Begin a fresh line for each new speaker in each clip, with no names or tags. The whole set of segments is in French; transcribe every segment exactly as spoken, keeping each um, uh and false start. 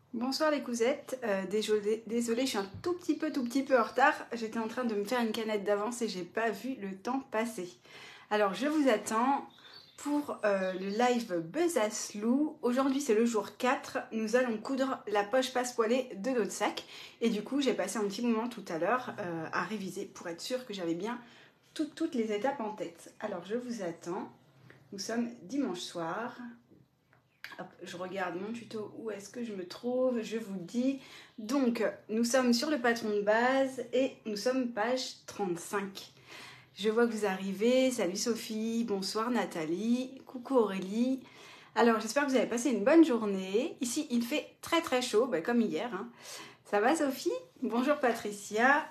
Bonsoir les cousettes, euh, désolée, désolée, je suis un tout petit peu, tout petit peu en retard. J'étais en train de me faire une canette d'avance et j'ai pas vu le temps passer. Alors je vous attends pour euh, le live Besaslou. Aujourd'hui c'est le jour quatre, nous allons coudre la poche passe-poilée de notre sac. Et du coup j'ai passé un petit moment tout à l'heure euh, à réviser pour être sûre que j'avais bien tout, toutes les étapes en tête. Alors je vous attends, nous sommes dimanche soir. Hop, je regarde mon tuto, où est-ce que je me trouve, je vous dis. Donc, nous sommes sur le patron de base et nous sommes page trente-cinq. Je vois que vous arrivez. Salut Sophie, bonsoir Nathalie, coucou Aurélie. Alors, j'espère que vous avez passé une bonne journée. Ici, il fait très très chaud, bah, comme hier. Hein. Ça va Sophie? Bonjour Patricia.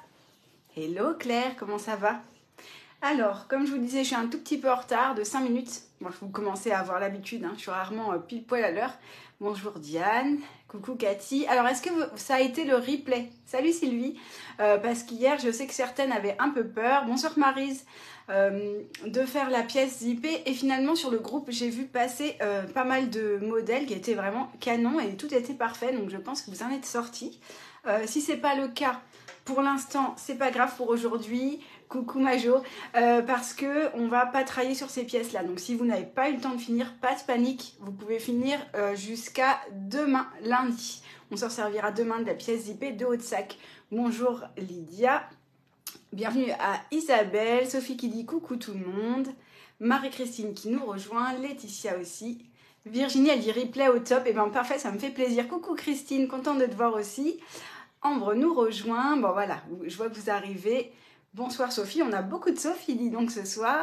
Hello Claire, comment ça va? Alors, comme je vous disais, je suis un tout petit peu en retard de cinq minutes. Bon, vous commencez à avoir l'habitude, hein, je suis rarement euh, pile poil à l'heure. Bonjour Diane, coucou Cathy. Alors, est-ce que ça a été le replay? Salut Sylvie, euh, parce qu'hier, je sais que certaines avaient un peu peur. Bonsoir Maryse, euh, de faire la pièce zippée. Et finalement, sur le groupe, j'ai vu passer euh, pas mal de modèles qui étaient vraiment canon et tout était parfait. Donc, je pense que vous en êtes sortis. Euh, si c'est pas le cas, pour l'instant, c'est pas grave pour aujourd'hui. Coucou Majo, euh, parce que on va pas travailler sur ces pièces là. Donc si vous n'avez pas eu le temps de finir, pas de panique, vous pouvez finir euh, jusqu'à demain, lundi. On s'en servira demain de la pièce zippée de haut de sac. Bonjour Lydia, bienvenue à Isabelle, Sophie qui dit coucou tout le monde, Marie-Christine qui nous rejoint, Laetitia aussi. Virginie elle dit replay au top, et bien parfait, ça me fait plaisir. Coucou Christine, contente de te voir aussi. Ambre nous rejoint, bon voilà, je vois que vous arrivez. Bonsoir Sophie, on a beaucoup de Sophie, dis donc ce soir.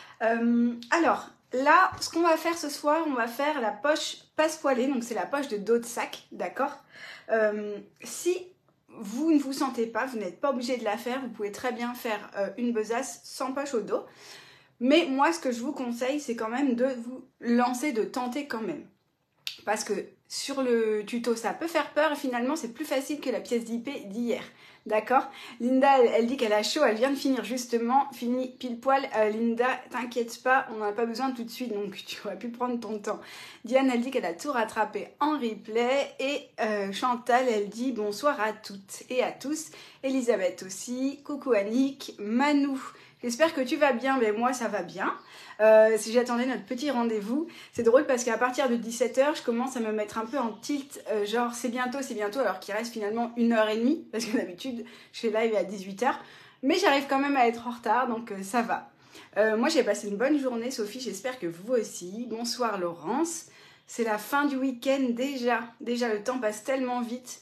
Euh, alors, là, ce qu'on va faire ce soir, on va faire la poche passe-poilée, donc c'est la poche de dos de sac, d'accord euh, Si vous ne vous sentez pas, vous n'êtes pas obligé de la faire, vous pouvez très bien faire euh, une besace sans poche au dos. Mais moi, ce que je vous conseille, c'est quand même de vous lancer, de tenter quand même. Parce que sur le tuto, ça peut faire peur et finalement, c'est plus facile que la pièce zippée d'hier. D'accord? Linda, elle, elle dit qu'elle a chaud, elle vient de finir justement, fini pile poil. Euh, Linda, t'inquiète pas, on n'en a pas besoin tout de suite, donc tu aurais pu prendre ton temps. Diane, elle dit qu'elle a tout rattrapé en replay. Et euh, Chantal, elle dit bonsoir à toutes et à tous. Elisabeth aussi, coucou Annick, Manou. J'espère que tu vas bien, mais moi ça va bien. Euh, si j'attendais notre petit rendez-vous, c'est drôle parce qu'à partir de dix-sept heures, je commence à me mettre un peu en tilt, euh, genre c'est bientôt, c'est bientôt, alors qu'il reste finalement une heure et demie, parce que d'habitude je fais live à dix-huit heures, mais j'arrive quand même à être en retard, donc euh, ça va. Euh, moi j'ai passé une bonne journée, Sophie, j'espère que vous aussi. Bonsoir Laurence, c'est la fin du week-end déjà, déjà le temps passe tellement vite,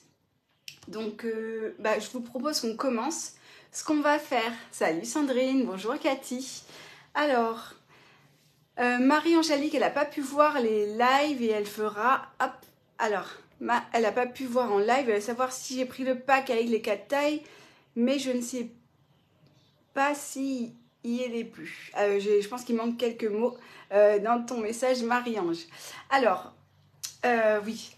donc euh, bah, je vous propose qu'on commence. Ce qu'on va faire, salut Sandrine, bonjour Cathy. Alors, euh, Marie-Angélique, elle n'a pas pu voir les lives et elle fera, hop, alors, ma, elle n'a pas pu voir en live, elle va savoir si j'ai pris le pack avec les quatre tailles, mais je ne sais pas si y est les plus. Euh, je pense qu'il manque quelques mots euh, dans ton message Marie-Ange. Alors, euh, oui.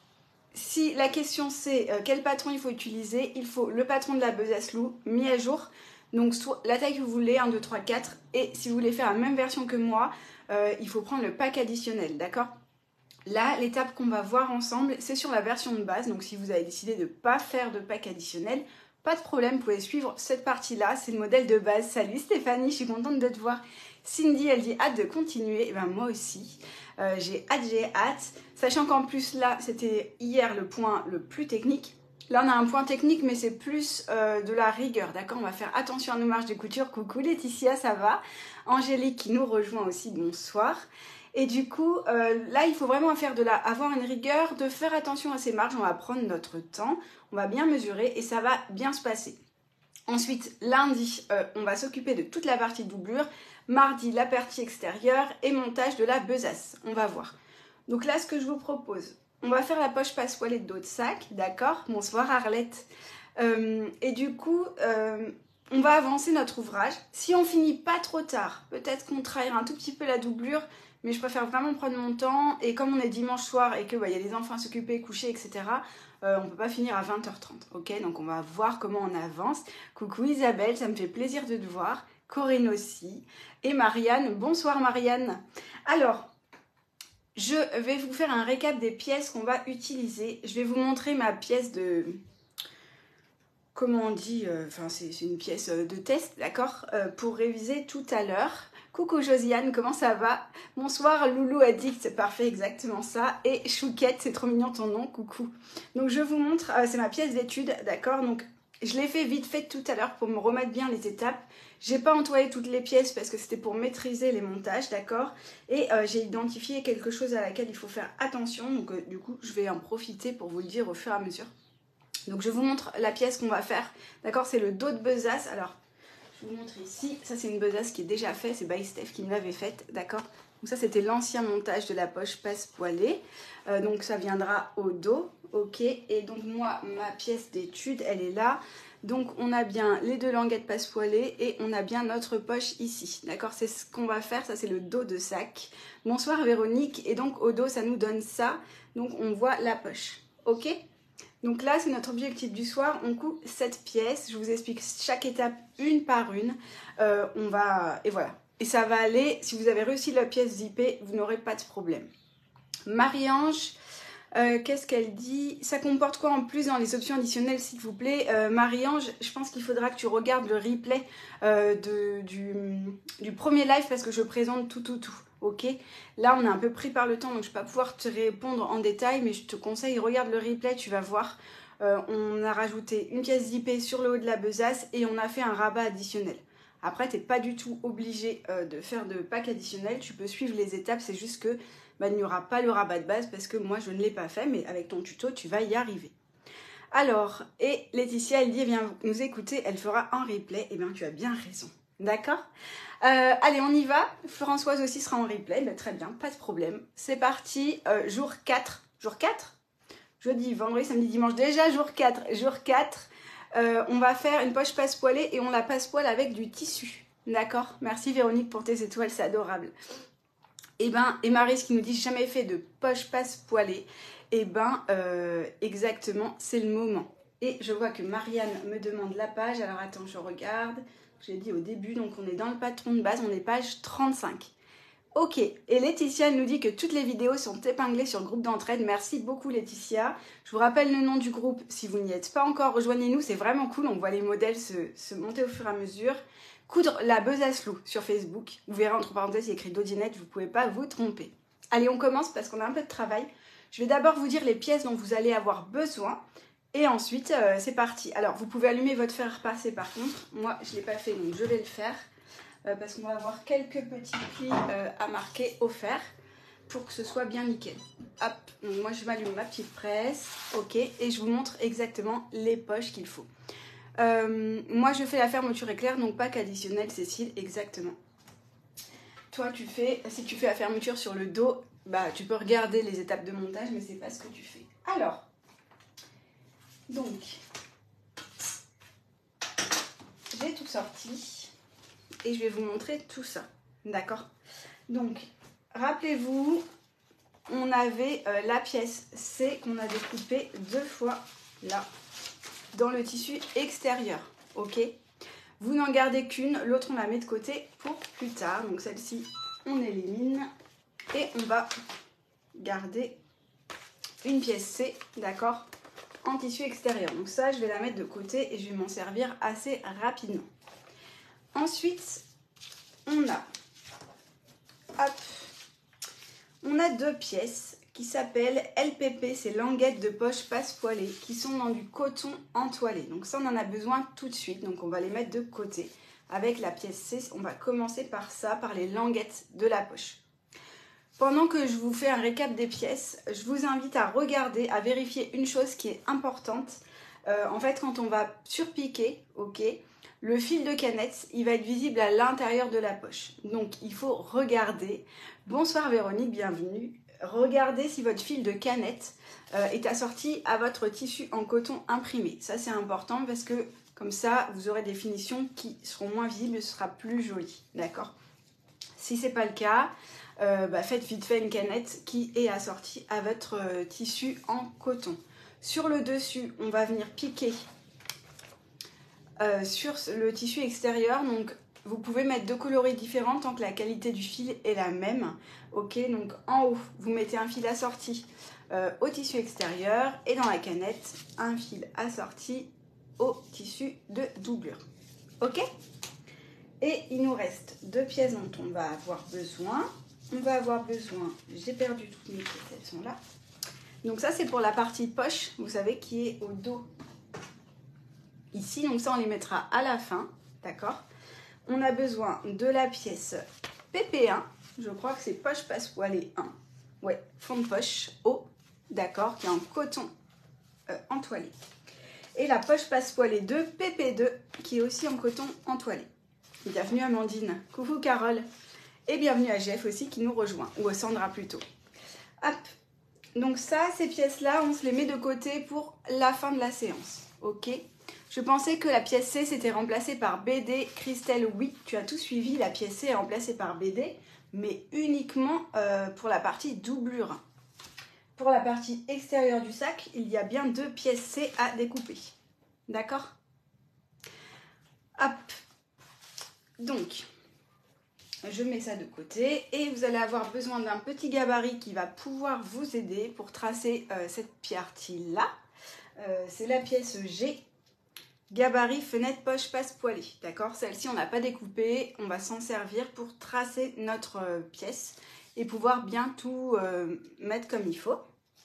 Si la question c'est euh, quel patron il faut utiliser, il faut le patron de la Besaslou mis à jour. Donc soit la taille que vous voulez, un, deux, trois, quatre. Et si vous voulez faire la même version que moi, euh, il faut prendre le pack additionnel, d'accord? Là, l'étape qu'on va voir ensemble, c'est sur la version de base. Donc si vous avez décidé de ne pas faire de pack additionnel, pas de problème, vous pouvez suivre cette partie-là. C'est le modèle de base. Salut Stéphanie, je suis contente de te voir. Cindy, elle dit hâte de continuer. Et ben moi aussi. Euh, j'ai hâte, j'ai hâte. Sachant qu'en plus là, c'était hier le point le plus technique. Là, on a un point technique, mais c'est plus euh, de la rigueur, d'accord? On va faire attention à nos marges de couture. Coucou Laetitia, ça va? Angélique qui nous rejoint aussi, bonsoir. Et du coup, euh, là, il faut vraiment faire de la, avoir une rigueur, de faire attention à ces marges. On va prendre notre temps, on va bien mesurer et ça va bien se passer. Ensuite, lundi, euh, on va s'occuper de toute la partie doublure. Mardi, la partie extérieure et montage de la besace. On va voir. Donc là, ce que je vous propose, on va faire la poche passe-poilée de dos de sac, d'accord? Bonsoir Arlette. Euh, et du coup, euh, on va avancer notre ouvrage. Si on finit pas trop tard, peut-être qu'on travaillera un tout petit peu la doublure, mais je préfère vraiment prendre mon temps. Et comme on est dimanche soir et qu'il bah, y a les enfants à s'occuper, coucher, et cetera, euh, on ne peut pas finir à vingt heures trente, ok? Donc on va voir comment on avance. Coucou Isabelle, ça me fait plaisir de te voir. Corinne aussi. Et Marianne, bonsoir Marianne. Alors, je vais vous faire un récap des pièces qu'on va utiliser. Je vais vous montrer ma pièce de... Comment on dit, enfin euh, c'est une pièce de test, d'accord, euh, pour réviser tout à l'heure. Coucou Josiane, comment ça va? Bonsoir Loulou Addict, parfait, exactement ça. Et Chouquette, c'est trop mignon ton nom, coucou. Donc je vous montre, euh, c'est ma pièce d'étude, d'accord. Donc je l'ai fait vite fait tout à l'heure pour me remettre bien les étapes. J'ai pas nettoyé toutes les pièces parce que c'était pour maîtriser les montages, d'accord. Et euh, j'ai identifié quelque chose à laquelle il faut faire attention. Donc euh, du coup, je vais en profiter pour vous le dire au fur et à mesure. Donc je vous montre la pièce qu'on va faire, d'accord, c'est le dos de besace. Alors je vous montre ici, ça c'est une besace qui est déjà faite, c'est by Steph qui me l'avait faite, d'accord. Donc ça c'était l'ancien montage de la poche passe-poilée, euh, donc ça viendra au dos, ok. Et donc moi, ma pièce d'étude, elle est là. Donc on a bien les deux languettes passe-poilée et on a bien notre poche ici, d'accord. C'est ce qu'on va faire, ça c'est le dos de sac. Bonsoir Véronique, et donc au dos ça nous donne ça, donc on voit la poche, ok. Donc là, c'est notre objectif du soir. On coupe cette pièce. Je vous explique chaque étape une par une. Euh, on va... Et voilà. Et ça va aller. Si vous avez réussi la pièce zippée, vous n'aurez pas de problème. Marie-Ange, euh, qu'est-ce qu'elle dit? Ça comporte quoi en plus dans les options additionnelles, s'il vous plaît? euh, Marie-Ange, je pense qu'il faudra que tu regardes le replay euh, de, du, du premier live parce que je présente tout, tout, tout. Ok, là on est un peu pris par le temps, donc je ne vais pas pouvoir te répondre en détail, mais je te conseille, regarde le replay, tu vas voir. Euh, on a rajouté une pièce zippée sur le haut de la besace et on a fait un rabat additionnel. Après, tu n'es pas du tout obligé euh, de faire de pack additionnel, tu peux suivre les étapes, c'est juste que bah, il n'y aura pas le rabat de base parce que moi je ne l'ai pas fait, mais avec ton tuto, tu vas y arriver. Alors, et Laetitia, elle dit, viens nous écouter, elle fera un replay. Eh bien, tu as bien raison. D'accord, euh, allez, on y va. Françoise aussi sera en replay. Ben, très bien, pas de problème. C'est parti, euh, jour quatre. Jour quatre, jeudi, vendredi, samedi, dimanche. Déjà, jour quatre. Jour quatre, euh, on va faire une poche passe-poilée et on la passe-poil avec du tissu. D'accord, merci Véronique pour tes étoiles, c'est adorable. Et ben, et Maryse qui nous dit, jamais fait de poche passe-poilée. Et ben, euh, exactement, c'est le moment. Et je vois que Marianne me demande la page. Alors attends, je regarde. J'ai dit au début, donc on est dans le patron de base, on est page trente-cinq. Ok, et Laetitia nous dit que toutes les vidéos sont épinglées sur le groupe d'entraide. Merci beaucoup Laetitia. Je vous rappelle le nom du groupe si vous n'y êtes pas encore. Rejoignez-nous, c'est vraiment cool. On voit les modèles se, se monter au fur et à mesure. Coudre la besace loup sur Facebook. Vous verrez entre parenthèses, il y a écrit Dodinette, vous ne pouvez pas vous tromper. Allez, on commence parce qu'on a un peu de travail. Je vais d'abord vous dire les pièces dont vous allez avoir besoin. Et ensuite, euh, c'est parti. Alors, vous pouvez allumer votre fer à repasser par contre. Moi, je ne l'ai pas fait, donc je vais le faire. Euh, parce qu'on va avoir quelques petits plis euh, à marquer au fer pour que ce soit bien nickel. Hop, donc moi, je m'allume ma petite presse. Ok, et je vous montre exactement les poches qu'il faut. Euh, moi, je fais la fermeture éclair, donc pack additionnel, Cécile, exactement. Toi, tu fais, si tu fais la fermeture sur le dos, bah, tu peux regarder les étapes de montage, mais c'est pas ce que tu fais. Alors... Donc, j'ai tout sorti et je vais vous montrer tout ça, d'accord? Donc, rappelez-vous, on avait euh, la pièce C qu'on a découpée deux fois là, dans le tissu extérieur, ok? Vous n'en gardez qu'une, l'autre on la met de côté pour plus tard. Donc celle-ci, on élimine et on va garder une pièce C, d'accord? En tissu extérieur. Donc ça, je vais la mettre de côté et je vais m'en servir assez rapidement. Ensuite, on a, hop, on a deux pièces qui s'appellent L P P, c'est languettes de poche passe-poilée, qui sont dans du coton entoilé. Donc ça, on en a besoin tout de suite, donc on va les mettre de côté. Avec la pièce C, on va commencer par ça, par les languettes de la poche. Pendant que je vous fais un récap des pièces, je vous invite à regarder, à vérifier une chose qui est importante. Euh, en fait, quand on va surpiquer, ok, le fil de canette, il va être visible à l'intérieur de la poche. Donc, il faut regarder. Bonsoir Véronique, bienvenue. Regardez si votre fil de canette euh, est assorti à votre tissu en coton imprimé. Ça, c'est important parce que comme ça, vous aurez des finitions qui seront moins visibles et ce sera plus joli. D'accord? Si ce n'est pas le cas, Euh, bah faites vite fait une canette qui est assortie à votre euh, tissu en coton. Sur le dessus, on va venir piquer euh, sur le tissu extérieur. Donc Vous pouvez mettre deux coloris différents tant que la qualité du fil est la même. Ok, donc en haut, vous mettez un fil assorti euh, au tissu extérieur et dans la canette, un fil assorti au tissu de doublure. Ok? Et il nous reste deux pièces dont on va avoir besoin. On va avoir besoin, j'ai perdu toutes mes pièces, elles sont là. Donc ça c'est pour la partie poche, vous savez, qui est au dos. Ici, donc ça on les mettra à la fin, d'accord? On a besoin de la pièce P P un, je crois que c'est poche passepoilée un. Ouais, fond de poche haut, d'accord, qui est en coton euh, entoilé. Et la poche passepoilée deux, P P deux, qui est aussi en coton entoilé. Bienvenue Amandine, coucou Carole, et bienvenue à Jeff aussi qui nous rejoint, ou Sandra plutôt. Hop, donc ça, ces pièces-là, on se les met de côté pour la fin de la séance, ok? Je pensais que la pièce C s'était remplacée par B D. Christelle, oui, tu as tout suivi, la pièce C est remplacée par B D, mais uniquement euh, pour la partie doublure. Pour la partie extérieure du sac, il y a bien deux pièces C à découper. D'accord? Hop. Donc, je mets ça de côté et vous allez avoir besoin d'un petit gabarit qui va pouvoir vous aider pour tracer euh, cette partie-là. Euh, c'est la pièce G. Gabarit, fenêtre, poche, passe-poilée, d'accord? Celle-ci, on n'a pas découpé, on va s'en servir pour tracer notre euh, pièce et pouvoir bien tout euh, mettre comme il faut.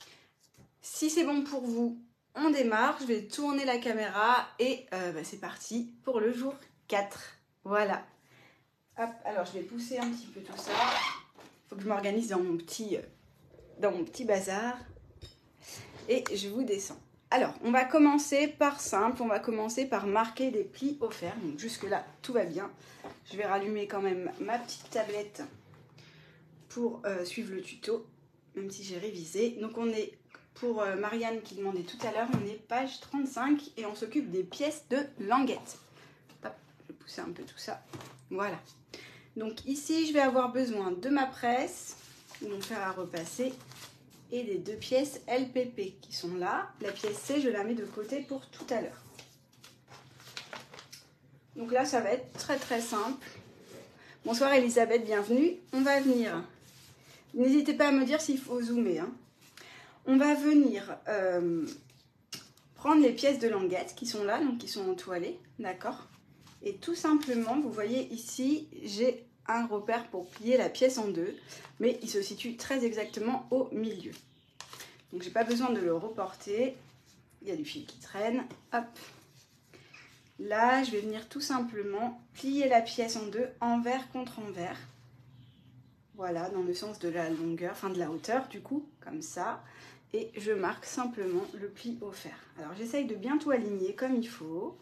Si c'est bon pour vous, on démarre. Je vais tourner la caméra et euh, bah, c'est parti pour le jour quatre. Voilà. Hop, alors je vais pousser un petit peu tout ça. Il faut que je m'organise dans mon petit, euh, dans mon petit bazar. Et je vous descends. Alors, on va commencer par simple, on va commencer par marquer les plis offerts. Donc jusque-là, tout va bien. Je vais rallumer quand même ma petite tablette pour euh, suivre le tuto, même si j'ai révisé. Donc on est, pour euh, Marianne qui demandait tout à l'heure, on est page trente-cinq et on s'occupe des pièces de languettes. Hop, je vais pousser un peu tout ça. Voilà. Donc ici, je vais avoir besoin de ma presse, mon fer à repasser, et des deux pièces L P P qui sont là. La pièce C, je la mets de côté pour tout à l'heure. Donc là, ça va être très très simple. Bonsoir Elisabeth, bienvenue. On va venir, n'hésitez pas à me dire s'il faut zoomer, hein. On va venir euh, prendre les pièces de languettes qui sont là, donc qui sont entoilées, d'accord? Et tout simplement, vous voyez ici, j'ai un repère pour plier la pièce en deux, mais il se situe très exactement au milieu. Donc j'ai pas besoin de le reporter, il y a du fil qui traîne, hop. Là, je vais venir tout simplement plier la pièce en deux, envers contre envers. Voilà, dans le sens de la longueur, enfin de la hauteur du coup, comme ça. Et je marque simplement le pli offert. Alors j'essaye de bien tout aligner comme il faut.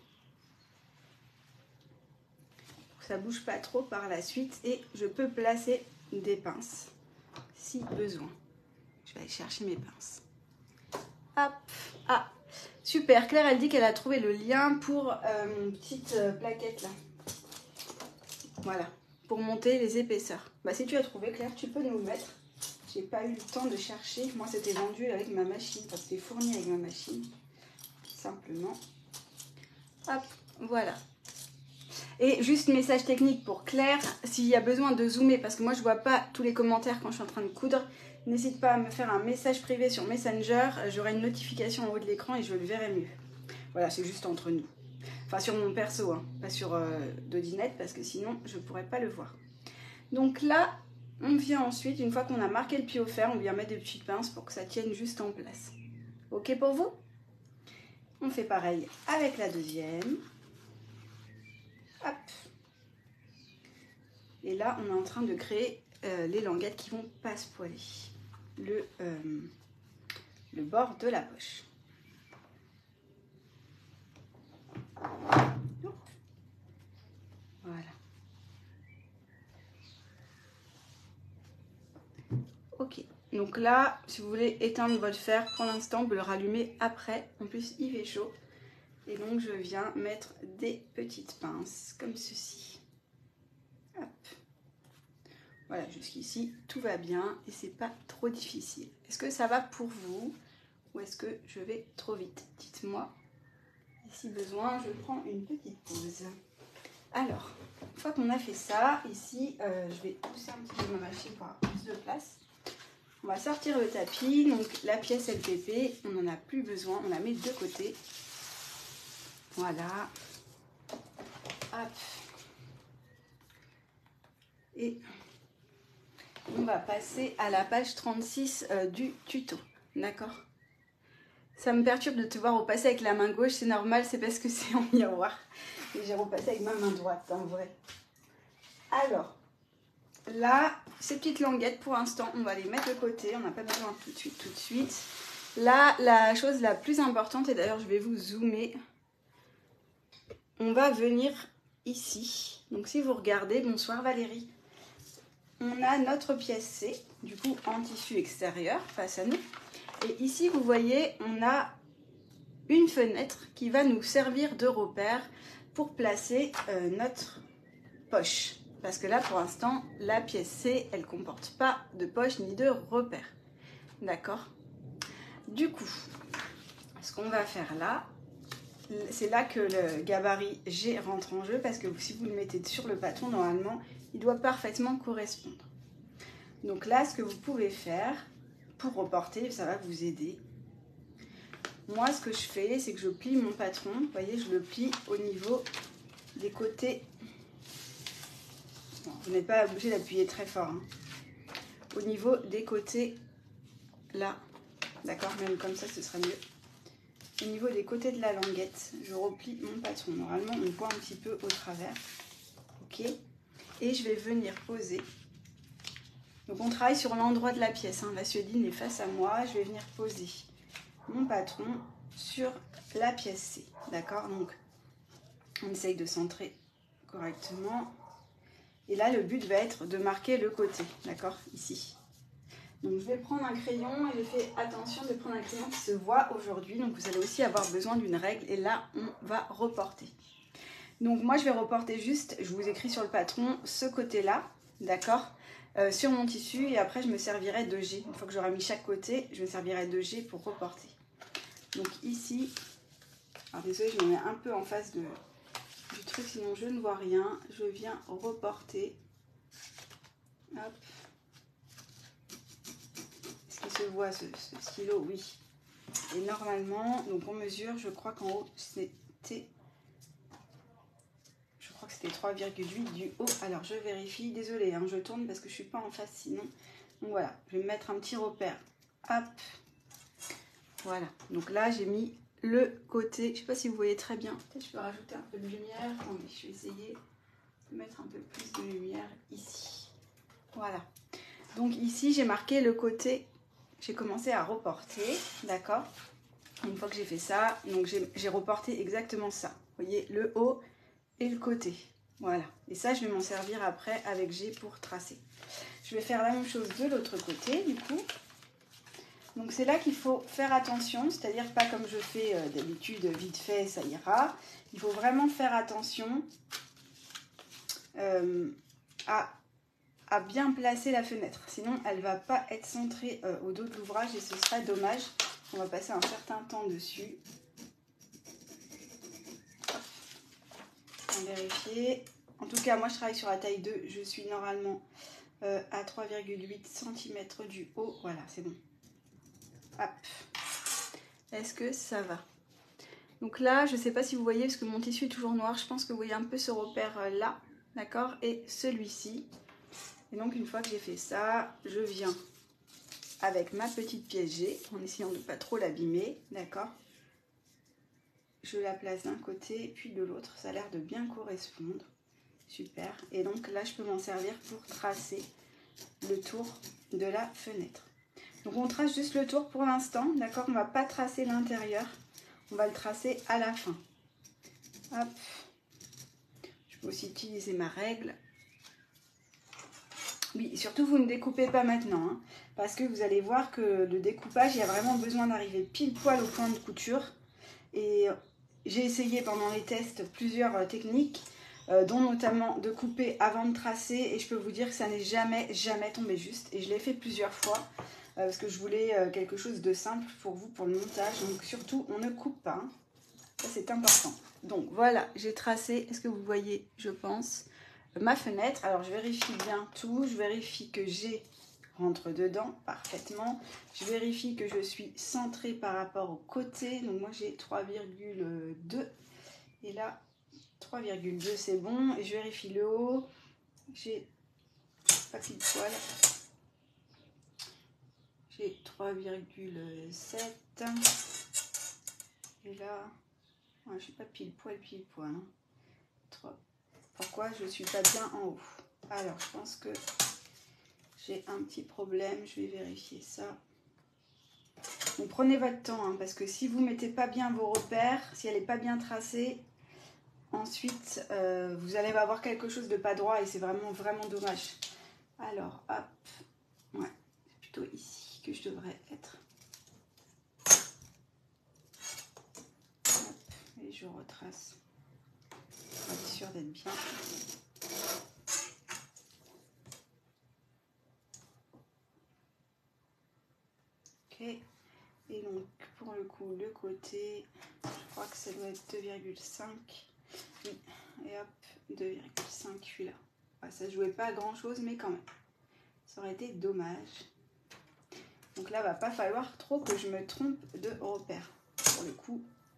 Ça bouge pas trop par la suite et je peux placer des pinces si besoin. Je vais aller chercher mes pinces. Hop, ah, super. Claire, elle dit qu'elle a trouvé le lien pour euh, une petite euh, plaquette là. Voilà, pour monter les épaisseurs. Bah si tu as trouvé, Claire, tu peux nous le mettre. J'ai pas eu le temps de chercher. Moi, c'était vendu avec ma machine. Enfin, c'était fourni avec ma machine. Simplement. Hop, voilà. Et juste message technique pour Claire, s'il y a besoin de zoomer, parce que moi je vois pas tous les commentaires quand je suis en train de coudre, n'hésite pas à me faire un message privé sur Messenger, j'aurai une notification en haut de l'écran et je le verrai mieux. Voilà, c'est juste entre nous. Enfin sur mon perso, hein, pas sur euh, Dodinette, parce que sinon je pourrais pas le voir. Donc là, on vient ensuite, une fois qu'on a marqué le pli au fer, on vient mettre des petites pinces pour que ça tienne juste en place. Ok pour vous? On fait pareil avec la deuxième. Hop. Et là, on est en train de créer euh, les languettes qui vont passepoiler le, euh, le bord de la poche. Voilà. Ok. Donc là, si vous voulez éteindre votre fer, pour l'instant, vous le rallumez après. En plus, il fait chaud. Et donc, je viens mettre des petites pinces comme ceci. Hop. Voilà, jusqu'ici, tout va bien et c'est pas trop difficile. Est-ce que ça va pour vous ou est-ce que je vais trop vite? Dites-moi. Et si besoin, je prends une petite pause. Alors, une fois qu'on a fait ça, ici, euh, je vais pousser un petit peu ma machine pour avoir plus de place. On va sortir le tapis, donc la pièce L P P, on n'en a plus besoin, on la met de côté. Voilà. Hop. Et on va passer à la page trente-six euh, du tuto, d'accord? Ça me perturbe de te voir repasser avec la main gauche, c'est normal, c'est parce que c'est en miroir. Et j'ai repassé avec ma main droite, en vrai. Alors, là, ces petites languettes, pour l'instant, on va les mettre de côté. On n'a pas besoin tout de suite, tout de suite. Là, la chose la plus importante, et d'ailleurs, je vais vous zoomer. On va venir ici. Donc, si vous regardez, bonsoir Valérie. On a notre pièce C, du coup, en tissu extérieur, face à nous. Et ici, vous voyez, on a une fenêtre qui va nous servir de repère pour placer euh, notre poche. Parce que là, pour l'instant, la pièce C, elle ne comporte pas de poche ni de repère. D'accord? Du coup, ce qu'on va faire là, c'est là que le gabarit G rentre en jeu, parce que si vous le mettez sur le patron, normalement, il doit parfaitement correspondre. Donc là, ce que vous pouvez faire pour reporter, ça va vous aider. Moi, ce que je fais, c'est que je plie mon patron. Vous voyez, je le plie au niveau des côtés. Bon, vous n'êtes pas obligé d'appuyer très fort. Hein. Au niveau des côtés, là. D'accord, même comme ça, ce serait mieux. Au niveau des côtés de la languette, je replie mon patron. Normalement, on voit un petit peu au travers. Ok. Et je vais venir poser. Donc, on travaille sur l'endroit de la pièce. Hein. La suédine est face à moi. Je vais venir poser mon patron sur la pièce C. D'accord? Donc, on essaye de centrer correctement. Et là, le but va être de marquer le côté. D'accord? Ici. Donc, je vais prendre un crayon et je fais attention de prendre un crayon qui se voit aujourd'hui. Donc, vous allez aussi avoir besoin d'une règle. Et là, on va reporter. Donc, moi, je vais reporter juste, je vous écris sur le patron, ce côté-là. D'accord? Euh, sur mon tissu. Et après, je me servirai de G. Une fois que j'aurai mis chaque côté, je me servirai de G pour reporter. Donc ici, alors désolé, je me mets un peu en face de, du truc, sinon je ne vois rien. Je viens reporter. Hop. Est-ce qu'il se voit ce, ce stylo? Oui. Et normalement, donc on mesure, je crois qu'en haut, c'était... Je crois que c'était trois virgule huit du haut. Alors je vérifie, désolé, hein, je tourne parce que je ne suis pas en face sinon. Donc voilà, je vais me mettre un petit repère. Hop. Voilà, donc là j'ai mis le côté, je ne sais pas si vous voyez très bien, peut-être je peux rajouter un peu de lumière. Attendez, je vais essayer de mettre un peu plus de lumière ici. Voilà, donc ici j'ai marqué le côté, j'ai commencé à reporter, d'accord? Une fois que j'ai fait ça, donc j'ai reporté exactement ça. Vous voyez, le haut et le côté, voilà. Et ça je vais m'en servir après avec G pour tracer. Je vais faire la même chose de l'autre côté du coup. Donc c'est là qu'il faut faire attention, c'est-à-dire pas comme je fais euh, d'habitude, vite fait, ça ira. Il faut vraiment faire attention euh, à, à bien placer la fenêtre. Sinon, elle ne va pas être centrée euh, au dos de l'ouvrage et ce serait dommage. On va passer un certain temps dessus. On va vérifier. En tout cas, moi je travaille sur la taille deux. Je suis normalement euh, à trois virgule huit centimètres du haut. Voilà, c'est bon. Hop. Est-ce que ça va? Donc là, je ne sais pas si vous voyez, parce que mon tissu est toujours noir, je pense que vous voyez un peu ce repère là, d'accord? Et celui-ci. Et donc, une fois que j'ai fait ça, je viens avec ma petite pièce G, en essayant de ne pas trop l'abîmer, d'accord? Je la place d'un côté, puis de l'autre. Ça a l'air de bien correspondre. Super. Et donc là, je peux m'en servir pour tracer le tour de la fenêtre. Donc on trace juste le tour pour l'instant, d'accord? On ne va pas tracer l'intérieur, on va le tracer à la fin. Hop. Je peux aussi utiliser ma règle. Oui, surtout vous ne découpez pas maintenant, hein, parce que vous allez voir que le découpage, il y a vraiment besoin d'arriver pile poil au point de couture. Et j'ai essayé pendant les tests plusieurs techniques, euh, dont notamment de couper avant de tracer, et je peux vous dire que ça n'est jamais, jamais tombé juste. Et je l'ai fait plusieurs fois. Parce que je voulais quelque chose de simple pour vous, pour le montage. Donc surtout, on ne coupe pas. Ça, c'est important. Donc, voilà, j'ai tracé, est-ce que vous voyez, je pense, ma fenêtre. Alors, je vérifie bien tout. Je vérifie que G rentre dedans parfaitement. Je vérifie que je suis centrée par rapport au côté. Donc, moi, j'ai trois virgule deux. Et là, trois virgule deux, c'est bon. Et je vérifie le haut. J'ai pas pile poil. J'ai trois virgule sept. Et là, ouais, je suis pas pile poil, pile poil. Hein. trois. Pourquoi je suis pas bien en haut? Alors, je pense que j'ai un petit problème. Je vais vérifier ça. Donc, prenez votre temps, hein, parce que si vous ne mettez pas bien vos repères, si elle n'est pas bien tracée, ensuite, euh, vous allez avoir quelque chose de pas droit et c'est vraiment, vraiment dommage. Alors, hop. Ouais, c'est plutôt ici que je devrais être. Hop, et je retrace. Pour être sûr d'être bien. Ok. Et donc, pour le coup, le côté, je crois que ça doit être deux virgule cinq. Oui. Et hop, deux virgule cinq, je suis là. Ouais, ça ne jouait pas à grand chose, mais quand même. Ça aurait été dommage. Donc là, il ne va pas falloir trop que je me trompe de repère. Pour le coup,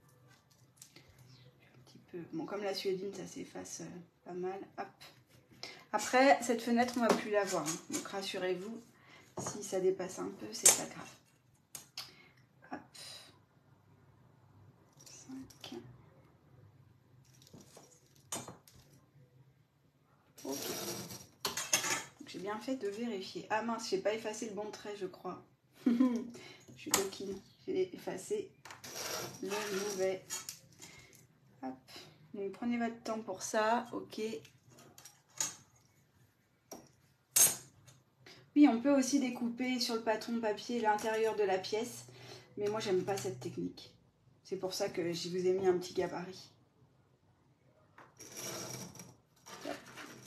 un petit peu. Bon, comme la suédine, ça s'efface euh, pas mal. Hop. Après, cette fenêtre, on ne va plus la voir. Hein. Donc rassurez-vous, si ça dépasse un peu, c'est pas grave. Hop. cinq. Ok. J'ai bien fait de vérifier. Ah mince, j'ai pas effacé le bon trait, je crois. Je suis coquine. J'ai effacé le mauvais. Hop. Donc prenez votre temps pour ça. Ok. Oui, on peut aussi découper sur le patron papier l'intérieur de la pièce. Mais moi, j'aime pas cette technique. C'est pour ça que je vous ai mis un petit gabarit. Hop.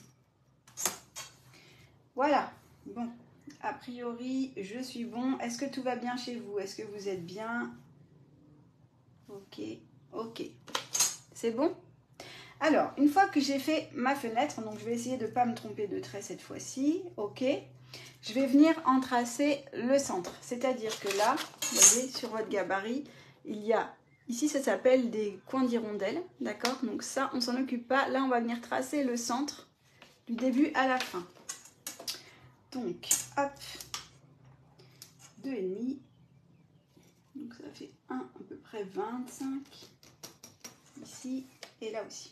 Voilà. Bon. A priori, je suis bon. Est-ce que tout va bien chez vous? Est-ce que vous êtes bien? Ok, ok. C'est bon? Alors, une fois que j'ai fait ma fenêtre, donc je vais essayer de ne pas me tromper de trait cette fois-ci. Ok. Je vais venir en tracer le centre. C'est-à-dire que là, vous voyez, sur votre gabarit, il y a... Ici, ça s'appelle des coins d'hirondelle. D'accord? Donc ça, on ne s'en occupe pas. Là, on va venir tracer le centre du début à la fin. Donc, hop. deux virgule cinq. Donc ça fait un à peu près vingt-cinq ici et là aussi.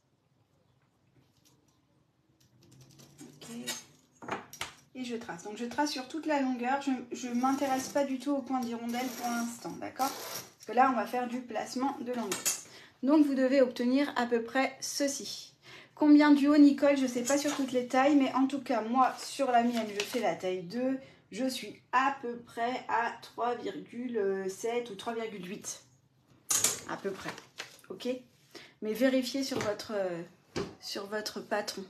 Ok. Et je trace. Donc je trace sur toute la longueur. Je ne m'intéresse pas du tout au point d'hirondelle pour l'instant, d'accord? Parce que là, on va faire du placement de languette. Donc vous devez obtenir à peu près ceci. Combien du haut, Nicole? Je ne sais pas sur toutes les tailles, mais en tout cas, moi, sur la mienne, je fais la taille deux. Je suis à peu près à trois virgule sept ou trois virgule huit. À peu près. Ok? Mais vérifiez sur votre, sur votre patron.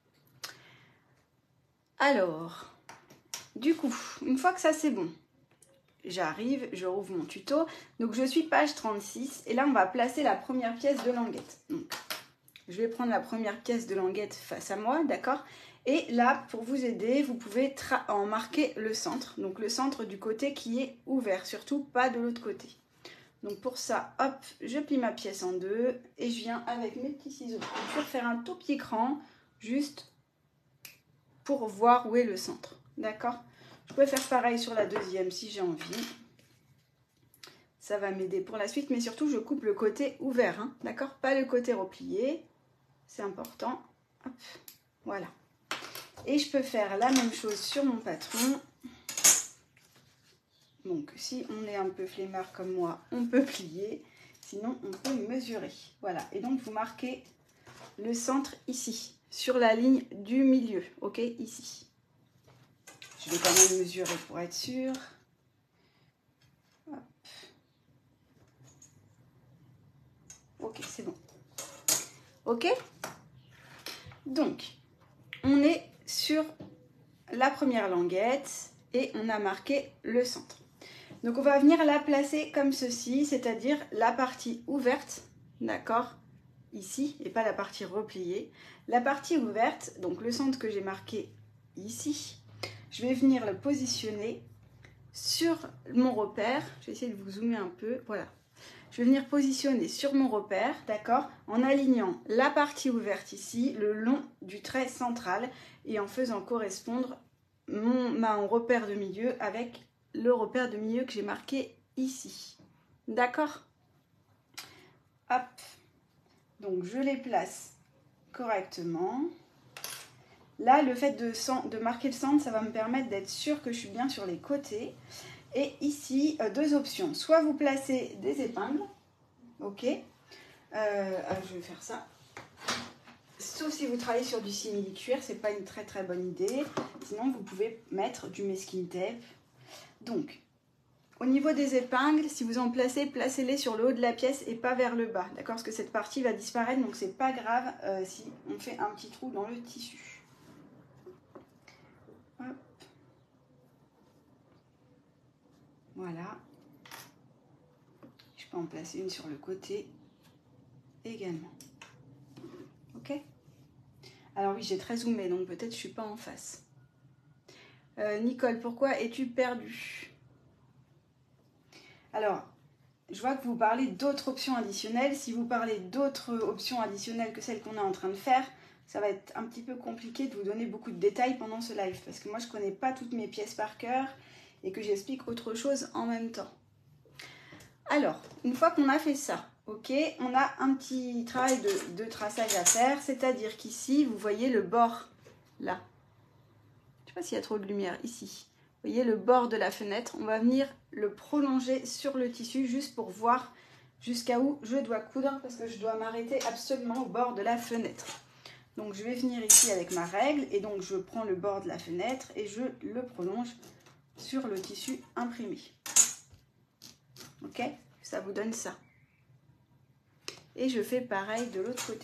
Alors, du coup, une fois que ça c'est bon, j'arrive, je rouvre mon tuto. Donc je suis page trente-six et là on va placer la première pièce de languette. Donc, je vais prendre la première pièce de languette face à moi, d'accord? Et là, pour vous aider, vous pouvez en marquer le centre. Donc le centre du côté qui est ouvert, surtout pas de l'autre côté. Donc pour ça, hop, je plie ma pièce en deux et je viens avec mes petits ciseaux de couture faire un tout petit cran, juste pour voir où est le centre. D'accord? Je peux faire pareil sur la deuxième si j'ai envie. Ça va m'aider pour la suite, mais surtout je coupe le côté ouvert, hein, d'accord? Pas le côté replié, c'est important. Hop, voilà. Et je peux faire la même chose sur mon patron. Donc si on est un peu flemmard comme moi, on peut plier. Sinon, on peut mesurer. Voilà. Et donc, vous marquez le centre ici, sur la ligne du milieu. Ok, ici. Je vais quand même mesurer pour être sûr. Hop. Ok, c'est bon. Ok. Donc, on est sur la première languette et on a marqué le centre. Donc, on va venir la placer comme ceci, c'est-à-dire la partie ouverte d'accord, ici, et pas la partie repliée. La partie ouverte, donc le centre que j'ai marqué ici, je vais venir le positionner sur mon repère. Je vais essayer de vous zoomer un peu, voilà. Je vais venir positionner sur mon repère, d'accord, en alignant la partie ouverte ici, le long du trait central, et en faisant correspondre mon, mon repère de milieu avec le repère de milieu que j'ai marqué ici. D'accord? Hop. Donc je les place correctement. Là, le fait de, de marquer le centre, ça va me permettre d'être sûr que je suis bien sur les côtés. Et ici, euh, deux options. Soit vous placez des épingles, ok, euh, euh, je vais faire ça. Sauf si vous travaillez sur du simili-cuir, c'est pas une très très bonne idée. Sinon, vous pouvez mettre du masking tape. Donc, au niveau des épingles, si vous en placez, placez-les sur le haut de la pièce et pas vers le bas, d'accord? Parce que cette partie va disparaître, donc c'est pas grave euh, si on fait un petit trou dans le tissu. Hop. Voilà. Je peux en placer une sur le côté également. Ok? Alors oui, j'ai très zoomé, donc peut-être je suis pas en face. Euh, Nicole, pourquoi es-tu perdue? Alors, je vois que vous parlez d'autres options additionnelles. Si vous parlez d'autres options additionnelles que celles qu'on est en train de faire, ça va être un petit peu compliqué de vous donner beaucoup de détails pendant ce live. Parce que moi, je ne connais pas toutes mes pièces par cœur et que j'explique autre chose en même temps. Alors, une fois qu'on a fait ça, ok, on a un petit travail de, de traçage à faire. C'est-à-dire qu'ici, vous voyez le bord, là. Je ne sais pas s'il y a trop de lumière, ici. Vous voyez le bord de la fenêtre, on va venir le prolonger sur le tissu juste pour voir jusqu'à où je dois coudre parce que je dois m'arrêter absolument au bord de la fenêtre. Donc je vais venir ici avec ma règle et donc je prends le bord de la fenêtre et je le prolonge sur le tissu imprimé. Ok? Ça vous donne ça. Et je fais pareil de l'autre côté.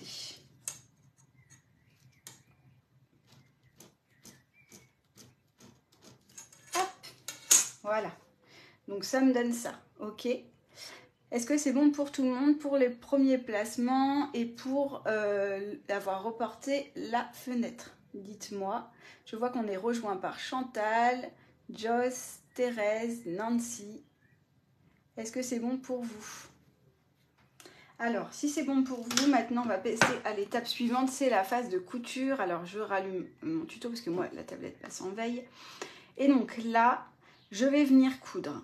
Voilà, donc ça me donne ça, ok. Est-ce que c'est bon pour tout le monde pour les premiers placements et pour euh, avoir reporté la fenêtre? Dites-moi. Je vois qu'on est rejoint par Chantal, Joss, Thérèse, Nancy. Est-ce que c'est bon pour vous? Alors, si c'est bon pour vous, maintenant on va passer à l'étape suivante, c'est la phase de couture. Alors, je rallume mon tuto parce que moi, la tablette passe en veille. Et donc là, je vais venir coudre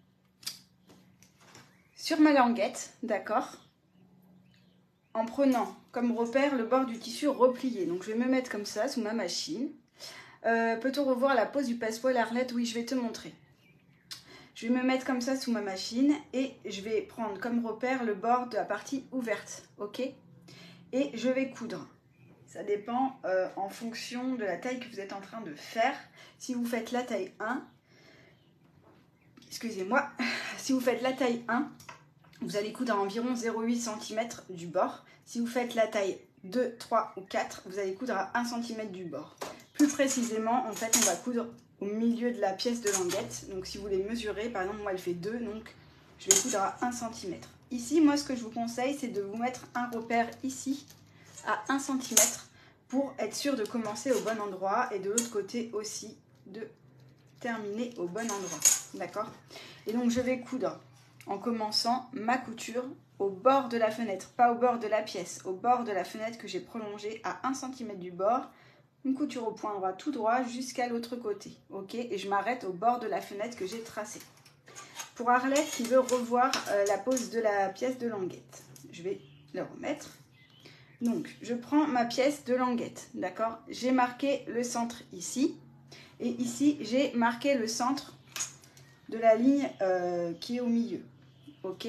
sur ma languette, d'accord, en prenant comme repère le bord du tissu replié. Donc je vais me mettre comme ça sous ma machine. Euh, Peut-on revoir la pose du passepoil Arlette? Oui, je vais te montrer. Je vais me mettre comme ça sous ma machine et je vais prendre comme repère le bord de la partie ouverte, ok? Et je vais coudre. Ça dépend euh, en fonction de la taille que vous êtes en train de faire. Si vous faites la taille un, excusez-moi, si vous faites la taille un, vous allez coudre à environ zéro virgule huit centimètres du bord. Si vous faites la taille deux, trois ou quatre, vous allez coudre à un centimètre du bord. Plus précisément, en fait, on va coudre au milieu de la pièce de languette. Donc si vous les mesurez, par exemple, moi elle fait deux, donc je vais coudre à un centimètre. Ici, moi ce que je vous conseille, c'est de vous mettre un repère ici à un centimètre pour être sûr de commencer au bon endroit et de l'autre côté aussi de terminer au bon endroit. D'accord? Et donc je vais coudre en commençant ma couture au bord de la fenêtre, pas au bord de la pièce, au bord de la fenêtre que j'ai prolongée à un centimètre du bord, une couture au point droit tout droit jusqu'à l'autre côté, ok? Et je m'arrête au bord de la fenêtre que j'ai tracée. Pour Arlette qui veut revoir euh, la pose de la pièce de languette, je vais le remettre. Donc, je prends ma pièce de languette, d'accord? J'ai marqué le centre ici, et ici, j'ai marqué le centre de la ligne euh, qui est au milieu. Ok,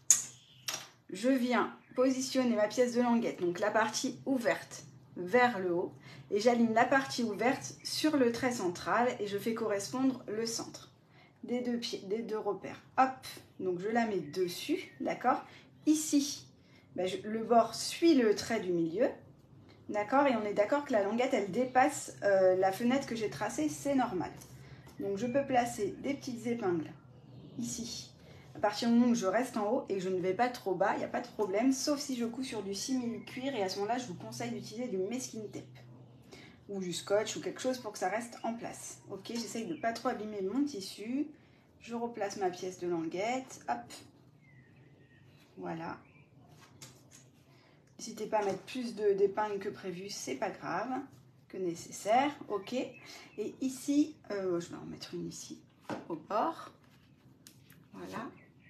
je viens positionner ma pièce de languette, donc la partie ouverte vers le haut, et j'aligne la partie ouverte sur le trait central et je fais correspondre le centre des deux pieds, des deux repères. Hop, donc je la mets dessus, d'accord. Ici, ben je, le bord suit le trait du milieu, d'accord, et on est d'accord que la languette elle dépasse euh, la fenêtre que j'ai tracée, c'est normal. Donc je peux placer des petites épingles ici. À partir du moment où je reste en haut et que je ne vais pas trop bas, il n'y a pas de problème, sauf si je couds sur du simili-cuir, et à ce moment-là, je vous conseille d'utiliser du masking tape ou du scotch ou quelque chose pour que ça reste en place. Ok, j'essaye de ne pas trop abîmer mon tissu. Je replace ma pièce de languette. Hop. Voilà. N'hésitez pas à mettre plus d'épingles que prévu, c'est pas grave, que nécessaire. Ok. Et ici, euh, je vais en mettre une ici au bord. Voilà.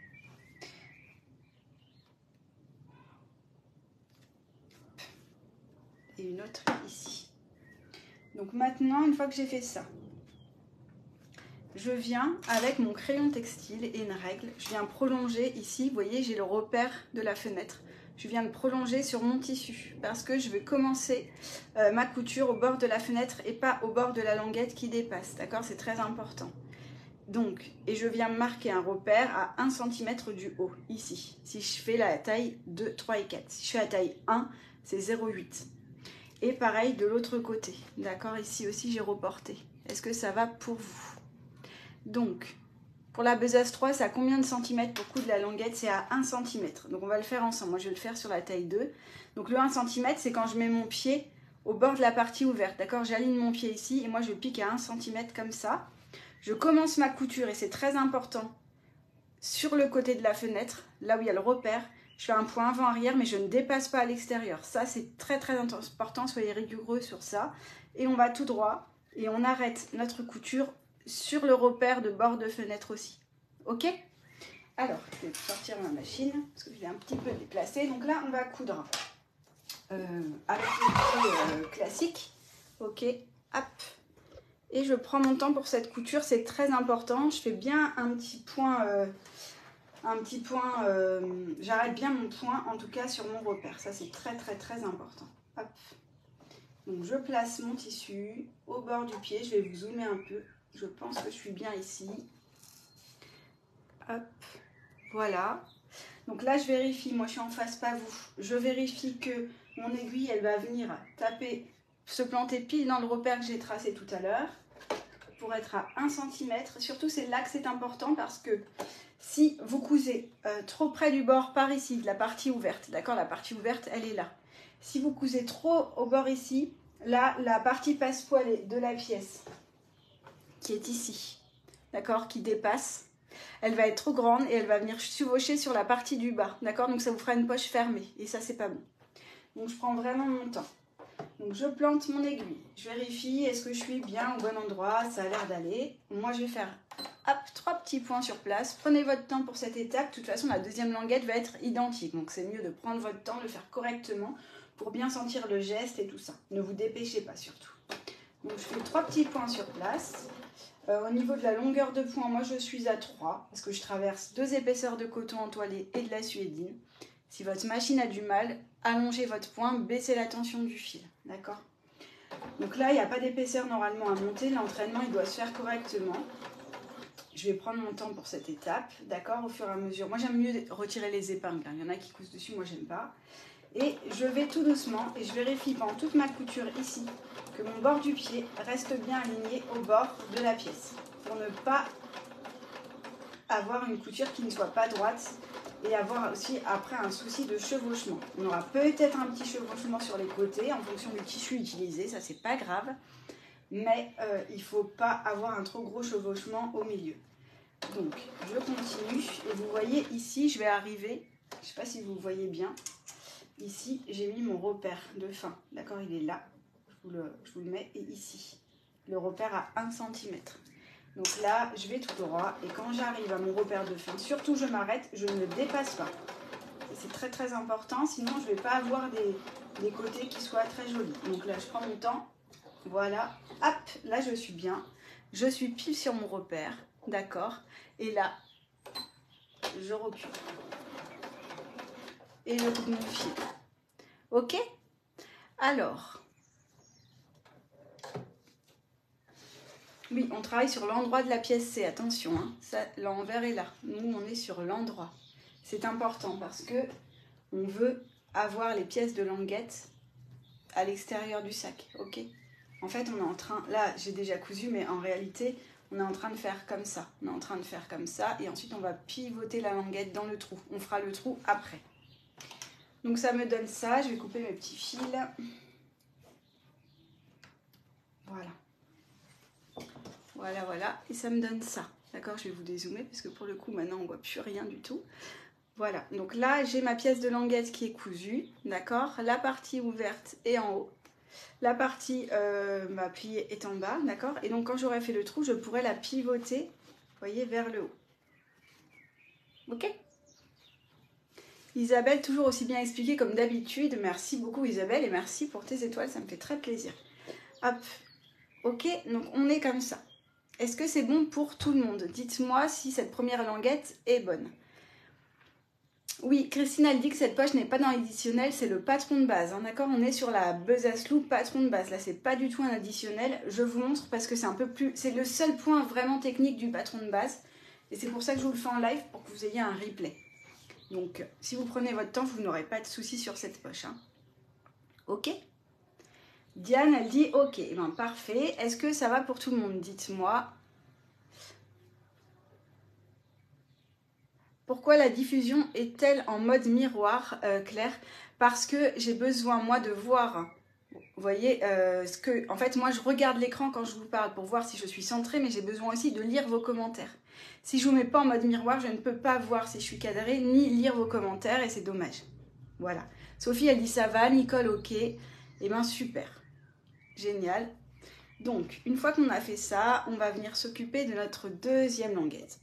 Et une autre ici. Donc maintenant, une fois que j'ai fait ça, je viens avec mon crayon textile et une règle, je viens prolonger ici, vous voyez, j'ai le repère de la fenêtre. Je viens de prolonger sur mon tissu parce que je vais commencer euh, ma couture au bord de la fenêtre et pas au bord de la languette qui dépasse, d'accord? C'est très important. Donc, et je viens marquer un repère à un centimètre du haut, ici. Si je fais la taille deux, trois et quatre. Si je fais la taille un, c'est zéro virgule huit. Et pareil de l'autre côté, d'accord? Ici aussi, j'ai reporté. Est-ce que ça va pour vous? Donc, pour la besace trois, c'est à combien de centimètres pour coudre la languette? C'est à un centimètre. Donc, on va le faire ensemble. Moi, je vais le faire sur la taille deux. Donc, le un centimètre, c'est quand je mets mon pied au bord de la partie ouverte, d'accord? J'aligne mon pied ici et moi, je pique à un centimètre comme ça. Je commence ma couture et c'est très important. Sur le côté de la fenêtre, là où il y a le repère, je fais un point avant-arrière, mais je ne dépasse pas à l'extérieur. Ça, c'est très très important, soyez rigoureux sur ça. Et on va tout droit et on arrête notre couture sur le repère de bord de fenêtre aussi. Ok? Alors, je vais sortir ma machine, parce que je l'ai un petit peu déplacée. Donc là, on va coudre euh, avec le pied euh, classique. Ok, hop. Et je prends mon temps pour cette couture, c'est très important. Je fais bien un petit point... Euh, un petit point, euh, j'arrête bien mon point en tout cas sur mon repère, ça c'est très très très important. Hop. Donc je place mon tissu au bord du pied, je vais vous zoomer un peu, je pense que je suis bien ici. Hop, voilà. Donc là je vérifie, moi je suis en face, pas vous, je vérifie que mon aiguille elle va venir taper, se planter pile dans le repère que j'ai tracé tout à l'heure, pour être à un centimètre, surtout c'est là que c'est important parce que si vous cousez euh, trop près du bord par ici, de la partie ouverte, d'accord, la partie ouverte, elle est là. Si vous cousez trop au bord ici, là, la partie passe-poil de la pièce, qui est ici, d'accord, qui dépasse, elle va être trop grande et elle va venir chevaucher sur la partie du bas, d'accord, donc ça vous fera une poche fermée, et ça, c'est pas bon. Donc, je prends vraiment mon temps. Donc, je plante mon aiguille, je vérifie, est-ce que je suis bien au bon endroit, ça a l'air d'aller. Moi, je vais faire... Hop, trois petits points sur place. Prenez votre temps pour cette étape. De toute façon, la deuxième languette va être identique. Donc, c'est mieux de prendre votre temps, de le faire correctement pour bien sentir le geste et tout ça. Ne vous dépêchez pas surtout. Donc, je fais trois petits points sur place. Euh, au niveau de la longueur de point, moi, je suis à trois parce que je traverse deux épaisseurs de coton entoilé et de la suédine. Si votre machine a du mal, allongez votre point, baissez la tension du fil. D'accord? Donc là, il n'y a pas d'épaisseur normalement à monter. L'entraînement, il doit se faire correctement. Je vais prendre mon temps pour cette étape, d'accord, au fur et à mesure. Moi, j'aime mieux retirer les épingles. Il y en a qui cousent dessus, moi, j'aime pas. Et je vais tout doucement et je vérifie pendant toute ma couture ici que mon bord du pied reste bien aligné au bord de la pièce pour ne pas avoir une couture qui ne soit pas droite et avoir aussi après un souci de chevauchement. On aura peut-être un petit chevauchement sur les côtés en fonction du tissu utilisé, ça, c'est pas grave. Mais euh, il ne faut pas avoir un trop gros chevauchement au milieu. Donc, je continue. Et vous voyez ici, je vais arriver, je ne sais pas si vous voyez bien, ici, j'ai mis mon repère de fin. D'accord, il est là. Je vous, le, je vous le mets. Et ici, le repère à un centimètre. Donc là, je vais tout droit. Et quand j'arrive à mon repère de fin, surtout je m'arrête, je ne dépasse pas. C'est très très important, sinon je ne vais pas avoir des, des côtés qui soient très jolis. Donc là, je prends mon temps. Voilà, hop, là je suis bien, je suis pile sur mon repère, d'accord, et là, je recule, et je coupe mon fil, ok. Alors, oui, on travaille sur l'endroit de la pièce C, attention, hein, l'envers est là, nous on est sur l'endroit, c'est important parce que on veut avoir les pièces de languette à l'extérieur du sac, ok. En fait, on est en train, là j'ai déjà cousu, mais en réalité, On est en train de faire comme ça, on est en train de faire comme ça, et ensuite on va pivoter la languette dans le trou. On fera le trou après. Donc ça me donne ça, je vais couper mes petits fils. Voilà. Voilà, voilà, et ça me donne ça. D'accord, je vais vous dézoomer parce que pour le coup, maintenant, on ne voit plus rien du tout. Voilà, donc là, j'ai ma pièce de languette qui est cousue, d'accord. La partie ouverte est en haut. La partie euh, ma pliée est en bas, d'accord. Et donc, quand j'aurai fait le trou, je pourrai la pivoter, vous voyez, vers le haut. Ok? Isabelle, toujours aussi bien expliqué comme d'habitude. Merci beaucoup, Isabelle, et merci pour tes étoiles, ça me fait très plaisir. Hop, ok, donc on est comme ça. Est-ce que c'est bon pour tout le monde? Dites-moi si cette première languette est bonne. Oui, Christine, elle dit que cette poche n'est pas dans l'additionnel, c'est le patron de base. Hein, d'accord, on est sur la besace loup patron de base. Là, c'est pas du tout un additionnel. Je vous montre parce que c'est un peu plus... C'est le seul point vraiment technique du patron de base. Et c'est pour ça que je vous le fais en live, pour que vous ayez un replay. Donc, si vous prenez votre temps, vous n'aurez pas de soucis sur cette poche. Hein. Ok? Diane, elle dit ok. Eh ben, parfait. Est-ce que ça va pour tout le monde? Dites-moi. Pourquoi la diffusion est-elle en mode miroir, euh, Claire? Parce que j'ai besoin, moi, de voir, vous voyez, euh, ce que... En fait, moi, je regarde l'écran quand je vous parle pour voir si je suis centrée, mais j'ai besoin aussi de lire vos commentaires. Si je ne vous mets pas en mode miroir, je ne peux pas voir si je suis cadrée, ni lire vos commentaires, et c'est dommage. Voilà. Sophie, elle dit ça va, Nicole, ok. Eh bien, super. Génial. Donc, une fois qu'on a fait ça, on va venir s'occuper de notre deuxième languette.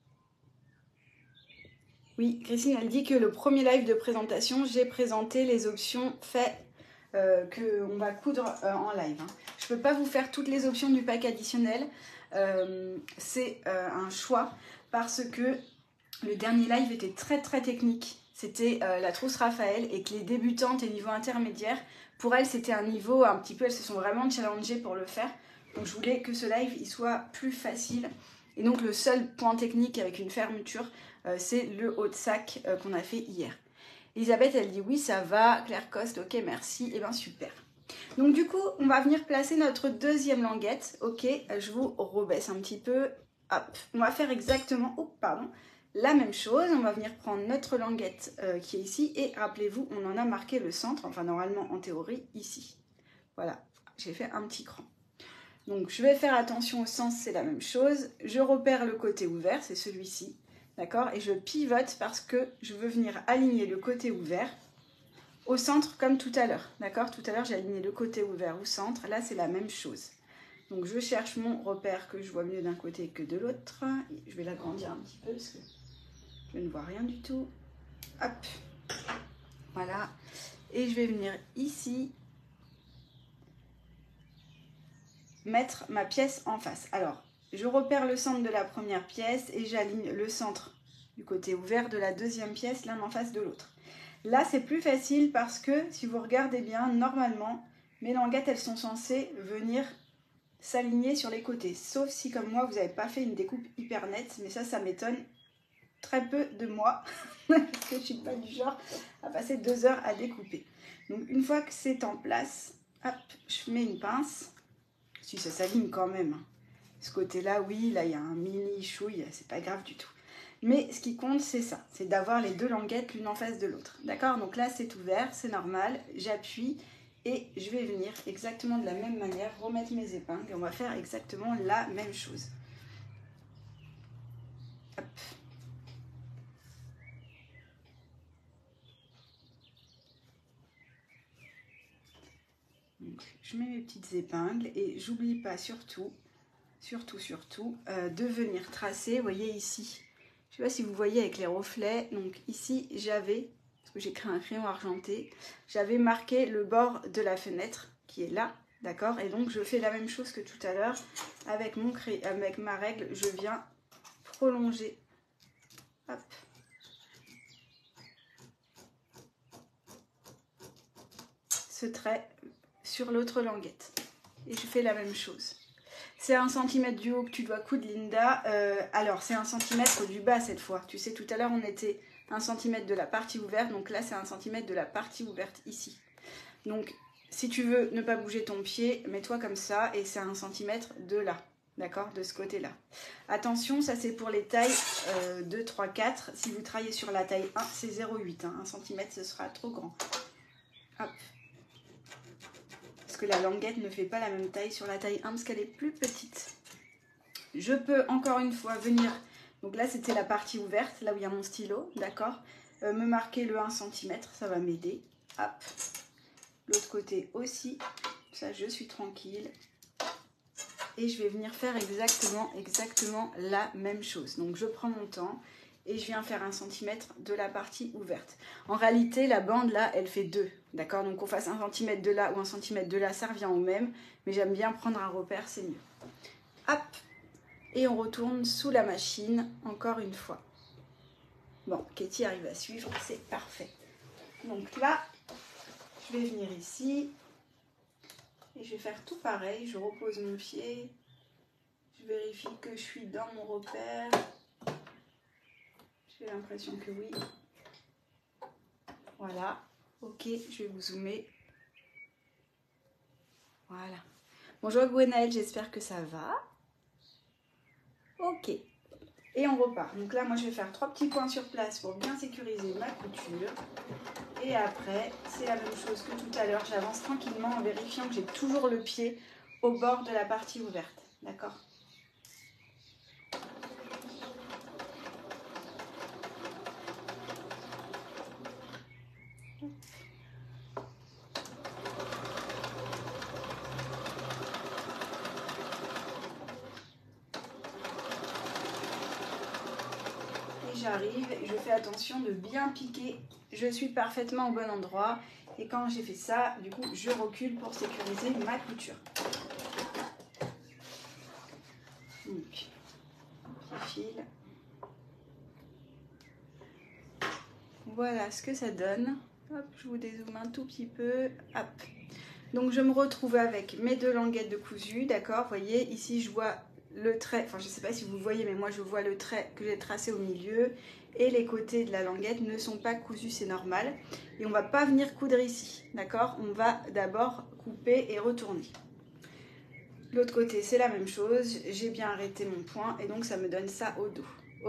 Oui, Christine, elle dit que le premier live de présentation, j'ai présenté les options faites euh, qu'on va coudre euh, en live. Hein. Je ne peux pas vous faire toutes les options du pack additionnel. Euh, c'est euh, un choix parce que le dernier live était très très technique. C'était euh, la trousse Raphaël et que les débutantes et niveau intermédiaire, pour elles, c'était un niveau un petit peu, elles se sont vraiment challengées pour le faire. Donc je voulais que ce live il soit plus facile. Et donc le seul point technique avec une fermeture, euh, c'est le haut de sac euh, qu'on a fait hier. Elisabeth, elle dit oui, ça va. Claire Coste, ok, merci. Et bien super. Donc du coup, on va venir placer notre deuxième languette. Ok, je vous rebaisse un petit peu. Hop, on va faire exactement, oh, pardon, la même chose. On va venir prendre notre languette euh, qui est ici. Et rappelez-vous, on en a marqué le centre, enfin normalement en théorie, ici. Voilà, j'ai fait un petit cran. Donc je vais faire attention au sens, c'est la même chose. Je repère le côté ouvert, c'est celui-ci. D'accord? Et je pivote parce que je veux venir aligner le côté ouvert au centre comme tout à l'heure. D'accord? Tout à l'heure, j'ai aligné le côté ouvert au centre. Là, c'est la même chose. Donc je cherche mon repère que je vois mieux d'un côté que de l'autre. Je vais l'agrandir un petit peu parce que je ne vois rien du tout. Hop. Voilà. Et je vais venir ici mettre ma pièce en face. Alors, je repère le centre de la première pièce et j'aligne le centre du côté ouvert de la deuxième pièce, l'un en face de l'autre. Là, c'est plus facile parce que, si vous regardez bien, normalement, mes languettes, elles sont censées venir s'aligner sur les côtés. Sauf si, comme moi, vous n'avez pas fait une découpe hyper nette. Mais ça, ça m'étonne très peu de moi. Parce que je ne suis pas du genre à passer deux heures à découper. Donc, une fois que c'est en place, hop, je mets une pince. Si ça s'aligne quand même. Ce côté-là, oui, là, il y a un mini chouille, c'est pas grave du tout. Mais ce qui compte, c'est ça, c'est d'avoir les deux languettes l'une en face de l'autre. D'accord? Donc là, c'est ouvert, c'est normal, j'appuie et je vais venir exactement de la même manière remettre mes épingles et on va faire exactement la même chose. Hop. Donc, je mets mes petites épingles et j'oublie pas surtout, surtout, surtout, euh, de venir tracer, vous voyez ici. Je ne sais pas si vous voyez avec les reflets. Donc ici, j'avais, parce que j'ai créé un crayon argenté, j'avais marqué le bord de la fenêtre qui est là, d'accord? Et donc je fais la même chose que tout à l'heure avec mon crayon, avec ma règle, je viens prolonger. Hop. Ce trait sur l'autre languette. Et je fais la même chose. C'est un centimètre du haut que tu dois coudre, Linda. Euh, alors, c'est un centimètre du bas cette fois. Tu sais, tout à l'heure, on était un centimètre de la partie ouverte. Donc là, c'est un centimètre de la partie ouverte ici. Donc, si tu veux ne pas bouger ton pied, mets-toi comme ça. Et c'est un centimètre de là. d'accord, de ce côté-là. Attention, ça c'est pour les tailles euh, deux, trois, quatre. Si vous travaillez sur la taille un, c'est zéro virgule huit. Hein. un centimètre, ce sera trop grand. Hop. Parce que la languette ne fait pas la même taille sur la taille un, parce qu'elle est plus petite. Je peux encore une fois venir, donc là c'était la partie ouverte, là où il y a mon stylo, d'accord, euh, me marquer le un centimètre, ça va m'aider. Hop. L'autre côté aussi, ça je suis tranquille. Et je vais venir faire exactement, exactement la même chose. Donc je prends mon temps et je viens faire un centimètre de la partie ouverte. En réalité, la bande là, elle fait deux, d'accord? Donc qu'on fasse un centimètre de là ou un centimètre de là, ça revient au même. Mais j'aime bien prendre un repère, c'est mieux. Hop! Et on retourne sous la machine, encore une fois. Bon, Katie arrive à suivre, c'est parfait. Donc là, je vais venir ici. Et je vais faire tout pareil, je repose mon pied, je vérifie que je suis dans mon repère. J'ai l'impression que oui. Voilà, ok, je vais vous zoomer. Voilà. Bonjour Gwenaëlle, j'espère que ça va. Ok, et on repart. Donc là, moi je vais faire trois petits points sur place pour bien sécuriser ma couture. Et après, c'est la même chose que tout à l'heure. J'avance tranquillement en vérifiant que j'ai toujours le pied au bord de la partie ouverte. D'accord ? Et j'arrive, je fais attention de bien piquer. Je suis parfaitement au bon endroit. Et quand j'ai fait ça, du coup, je recule pour sécuriser ma couture. Donc, pied fil. Voilà ce que ça donne. Hop, je vous dézoome un tout petit peu. Hop. Donc je me retrouve avec mes deux languettes de cousu, d'accord. Vous voyez, ici je vois le trait, enfin je ne sais pas si vous voyez, mais moi je vois le trait que j'ai tracé au milieu. Et les côtés de la languette ne sont pas cousus, c'est normal. Et on ne va pas venir coudre ici, d'accord. On va d'abord couper et retourner. L'autre côté, c'est la même chose. J'ai bien arrêté mon point et donc ça me donne ça au dos. Ok ?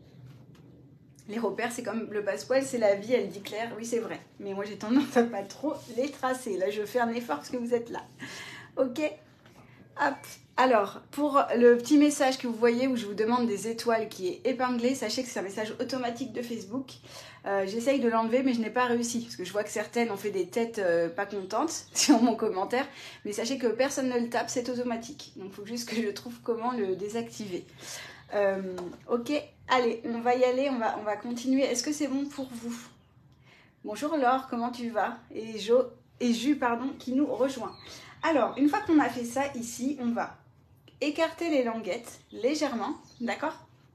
Les repères, c'est comme le passepoil, c'est la vie, elle dit Claire. Oui, c'est vrai. Mais moi, j'ai tendance à pas trop les tracer. Là, je fais un effort parce que vous êtes là. Ok ? Hop. Alors, pour le petit message que vous voyez où je vous demande des étoiles qui est épinglé, sachez que c'est un message automatique de Facebook. Euh, J'essaye de l'enlever, mais je n'ai pas réussi. Parce que je vois que certaines ont fait des têtes euh, pas contentes sur mon commentaire. Mais sachez que personne ne le tape, c'est automatique. Donc, il faut juste que je trouve comment le désactiver. Euh, ok, allez, on va y aller, on va, on va continuer. Est-ce que c'est bon pour vous? Bonjour Laure, comment tu vas? Et Jo, et Ju, pardon, qui nous rejoint. Alors, une fois qu'on a fait ça ici, on va écarter les languettes légèrement, d'accord?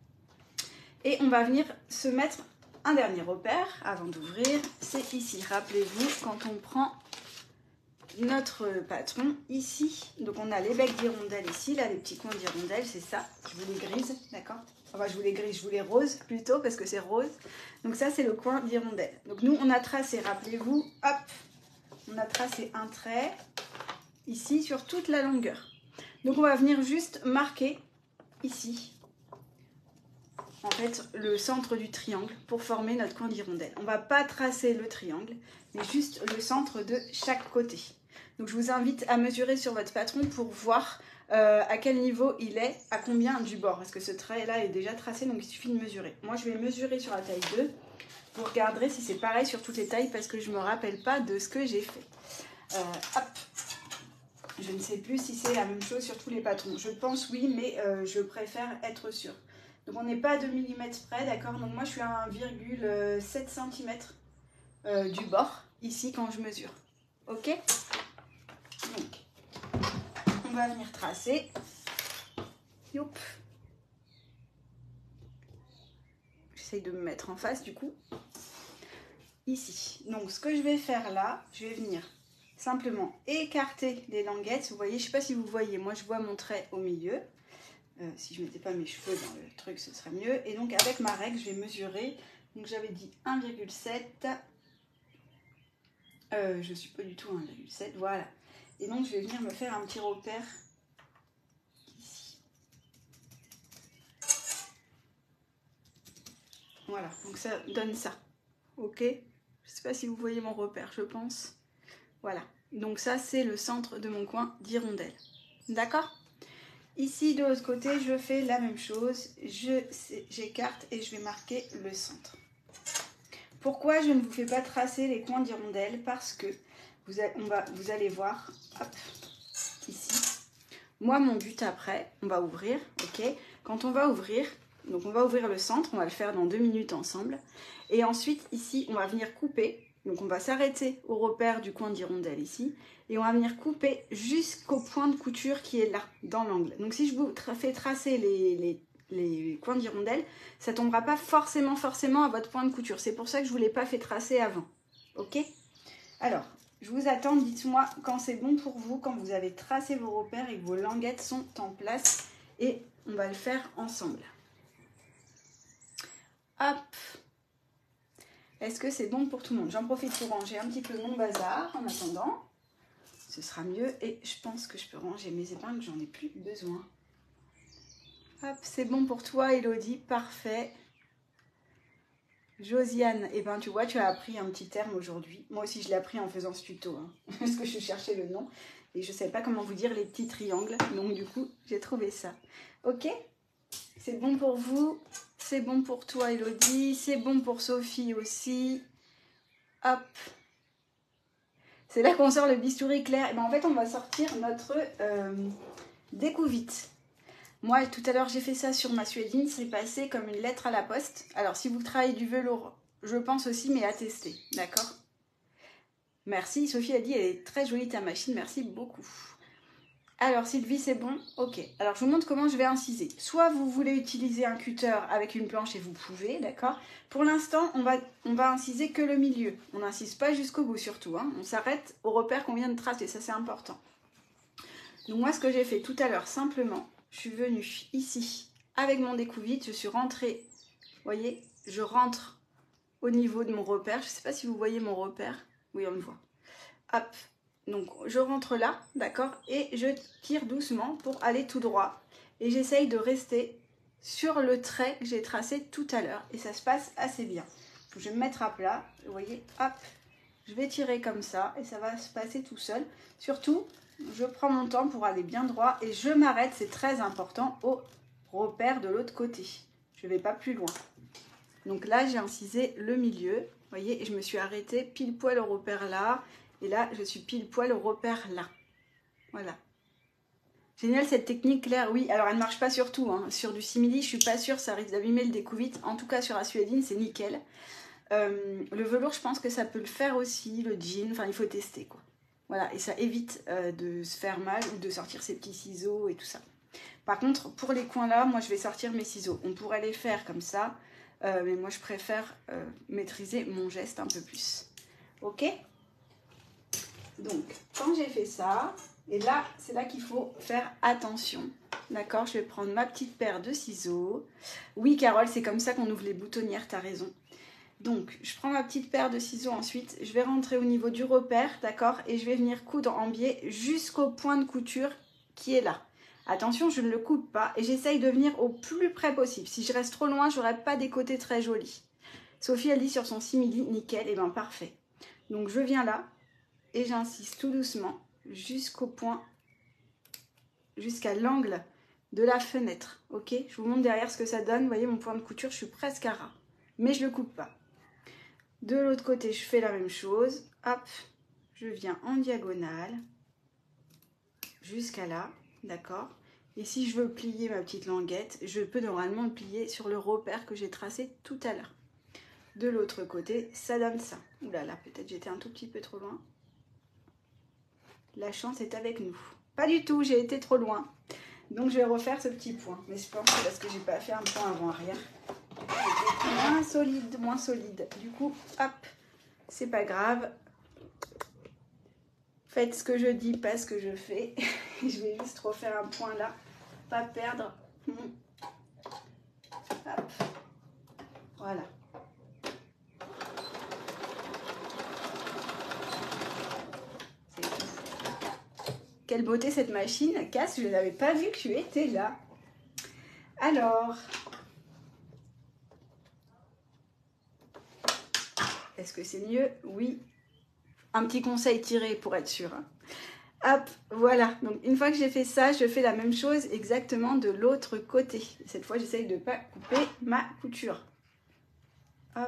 Et on va venir se mettre un dernier repère avant d'ouvrir. C'est ici, rappelez-vous, quand on prend notre patron ici, donc on a les becs d'hirondelle ici, là les petits coins d'hirondelle, c'est ça, je vous les grise, d'accord? Enfin je vous les grise, je vous les rose plutôt parce que c'est rose. Donc ça c'est le coin d'hirondelle. Donc nous on a tracé, rappelez-vous, hop, on a tracé un trait ici sur toute la longueur. Donc on va venir juste marquer ici, en fait, le centre du triangle pour former notre coin d'hirondelle. On ne va pas tracer le triangle, mais juste le centre de chaque côté. Donc je vous invite à mesurer sur votre patron pour voir euh, à quel niveau il est, à combien du bord. Parce que ce trait-là est déjà tracé, donc il suffit de mesurer. Moi je vais mesurer sur la taille deux. Vous regarderez si c'est pareil sur toutes les tailles parce que je ne me rappelle pas de ce que j'ai fait. Euh, hop. Je ne sais plus si c'est la même chose sur tous les patrons. Je pense oui, mais euh, je préfère être sûre. Donc on n'est pas à deux millimètres près, d'accord? Donc moi je suis à un virgule sept centimètres euh, du bord, ici quand je mesure. Ok? Donc, on va venir tracer. Youp. J'essaye de me mettre en face du coup. Ici. Donc ce que je vais faire là, je vais venir simplement écarter les languettes. Vous voyez, je ne sais pas si vous voyez, moi je vois mon trait au milieu. Euh, si je ne mettais pas mes cheveux dans le truc, ce serait mieux. Et donc avec ma règle, je vais mesurer. Donc j'avais dit un virgule sept. Euh, je ne suis pas du tout à un virgule sept, voilà. Et donc je vais venir me faire un petit repère ici. Voilà, donc ça donne ça. Ok? Je ne sais pas si vous voyez mon repère, je pense. Voilà, donc ça c'est le centre de mon coin d'hirondelle. D'accord? Ici de l'autre côté, je fais la même chose. J'écarte et je vais marquer le centre. Pourquoi je ne vous fais pas tracer les coins d'hirondelle? Parce que vous, a, on va, vous allez voir, hop, ici. Moi, mon but après, on va ouvrir, ok? Quand on va ouvrir, donc on va ouvrir le centre, on va le faire dans deux minutes ensemble. Et ensuite, ici, on va venir couper. Donc on va s'arrêter au repère du coin d'hirondelle ici. Et on va venir couper jusqu'au point de couture qui est là, dans l'angle. Donc si je vous tra fais tracer les, les, les coins d'hirondelle, ça ne tombera pas forcément, forcément à votre point de couture. C'est pour ça que je ne vous l'ai pas fait tracer avant. Ok? Alors, je vous attends, dites-moi quand c'est bon pour vous, quand vous avez tracé vos repères et que vos languettes sont en place. Et on va le faire ensemble. Hop! Est-ce que c'est bon pour tout le monde? J'en profite pour ranger un petit peu mon bazar en attendant. Ce sera mieux. Et je pense que je peux ranger mes épingles, j'en ai plus besoin. Hop, c'est bon pour toi, Elodie. Parfait. Josiane, eh ben, tu vois, tu as appris un petit terme aujourd'hui. Moi aussi, je l'ai appris en faisant ce tuto. Hein, parce que je cherchais le nom. Et je ne savais pas comment vous dire les petits triangles. Donc, du coup, j'ai trouvé ça. Ok? C'est bon pour vous? C'est bon pour toi, Elodie. C'est bon pour Sophie aussi. Hop. C'est là qu'on sort le bistouri clair. Et ben en fait, on va sortir notre euh, découvite. Moi, tout à l'heure, j'ai fait ça sur ma suédine. C'est passé comme une lettre à la poste. Alors, si vous travaillez du velours, je pense aussi, mais à tester. D'accord? Merci. Sophie a dit, elle est très jolie ta machine. Merci beaucoup. Alors Sylvie, c'est bon? Ok. Alors je vous montre comment je vais inciser. Soit vous voulez utiliser un cutter avec une planche et vous pouvez, d'accord? Pour l'instant, on va, on va inciser que le milieu. On n'incise pas jusqu'au bout surtout. Hein. On s'arrête au repère qu'on vient de tracer, ça c'est important. Donc moi ce que j'ai fait tout à l'heure, simplement, je suis venue ici avec mon découvite, je suis rentrée, vous voyez, je rentre au niveau de mon repère. Je ne sais pas si vous voyez mon repère. Oui, on le voit. Hop. Donc je rentre là, d'accord, et je tire doucement pour aller tout droit. Et j'essaye de rester sur le trait que j'ai tracé tout à l'heure. Et ça se passe assez bien. Je vais me mettre à plat, vous voyez, hop, je vais tirer comme ça et ça va se passer tout seul. Surtout, je prends mon temps pour aller bien droit et je m'arrête, c'est très important, au repère de l'autre côté. Je ne vais pas plus loin. Donc là, j'ai incisé le milieu, vous voyez, et je me suis arrêtée pile poil au repère là. Et là, je suis pile poil au repère là. Voilà. Génial cette technique, Claire. Oui, alors elle ne marche pas sur tout. Hein. Sur du simili, je ne suis pas sûre, ça risque d'abîmer le découvite. En tout cas, sur la suédine, c'est nickel. Euh, le velours, je pense que ça peut le faire aussi. Le jean, enfin, il faut tester, quoi. Voilà, et ça évite euh, de se faire mal ou de sortir ses petits ciseaux et tout ça. Par contre, pour les coins là, moi, je vais sortir mes ciseaux. On pourrait les faire comme ça, euh, mais moi, je préfère euh, maîtriser mon geste un peu plus. Ok ? Donc, quand j'ai fait ça, et là, c'est là qu'il faut faire attention. D'accord? Je vais prendre ma petite paire de ciseaux. Oui, Carole, c'est comme ça qu'on ouvre les boutonnières, tu as raison. Donc, je prends ma petite paire de ciseaux ensuite. Je vais rentrer au niveau du repère, d'accord? Et je vais venir coudre en biais jusqu'au point de couture qui est là. Attention, je ne le coupe pas et j'essaye de venir au plus près possible. Si je reste trop loin, je n'aurai pas des côtés très jolis. Sophie, elle dit sur son simili, nickel, et bien parfait. Donc, je viens là. Et j'insiste tout doucement jusqu'au point, jusqu'à l'angle de la fenêtre. Ok? Je vous montre derrière ce que ça donne. Vous voyez mon point de couture, je suis presque à ras. Mais je ne le coupe pas. De l'autre côté, je fais la même chose. Hop, je viens en diagonale jusqu'à là. D'accord? Et si je veux plier ma petite languette, je peux normalement le plier sur le repère que j'ai tracé tout à l'heure. De l'autre côté, ça donne ça. Ouh là là, peut-être j'étais un tout petit peu trop loin. La chance est avec nous. Pas du tout, j'ai été trop loin. Donc je vais refaire ce petit point. Mais je pense que parce que j'ai pas fait un point avant-arrière. Moins solide, moins solide. Du coup, hop, c'est pas grave. Faites ce que je dis, pas ce que je fais. Je vais juste refaire un point là. Pas perdre. Hop. Voilà. Quelle beauté cette machine. Cass, je n'avais pas vu que tu étais là. Alors, Est-ce que c'est mieux? Oui. Un petit conseil tiré pour être sûr. Hein. Hop, voilà. Donc une fois que j'ai fait ça, je fais la même chose exactement de l'autre côté. Cette fois, j'essaye de ne pas couper ma couture. Hop.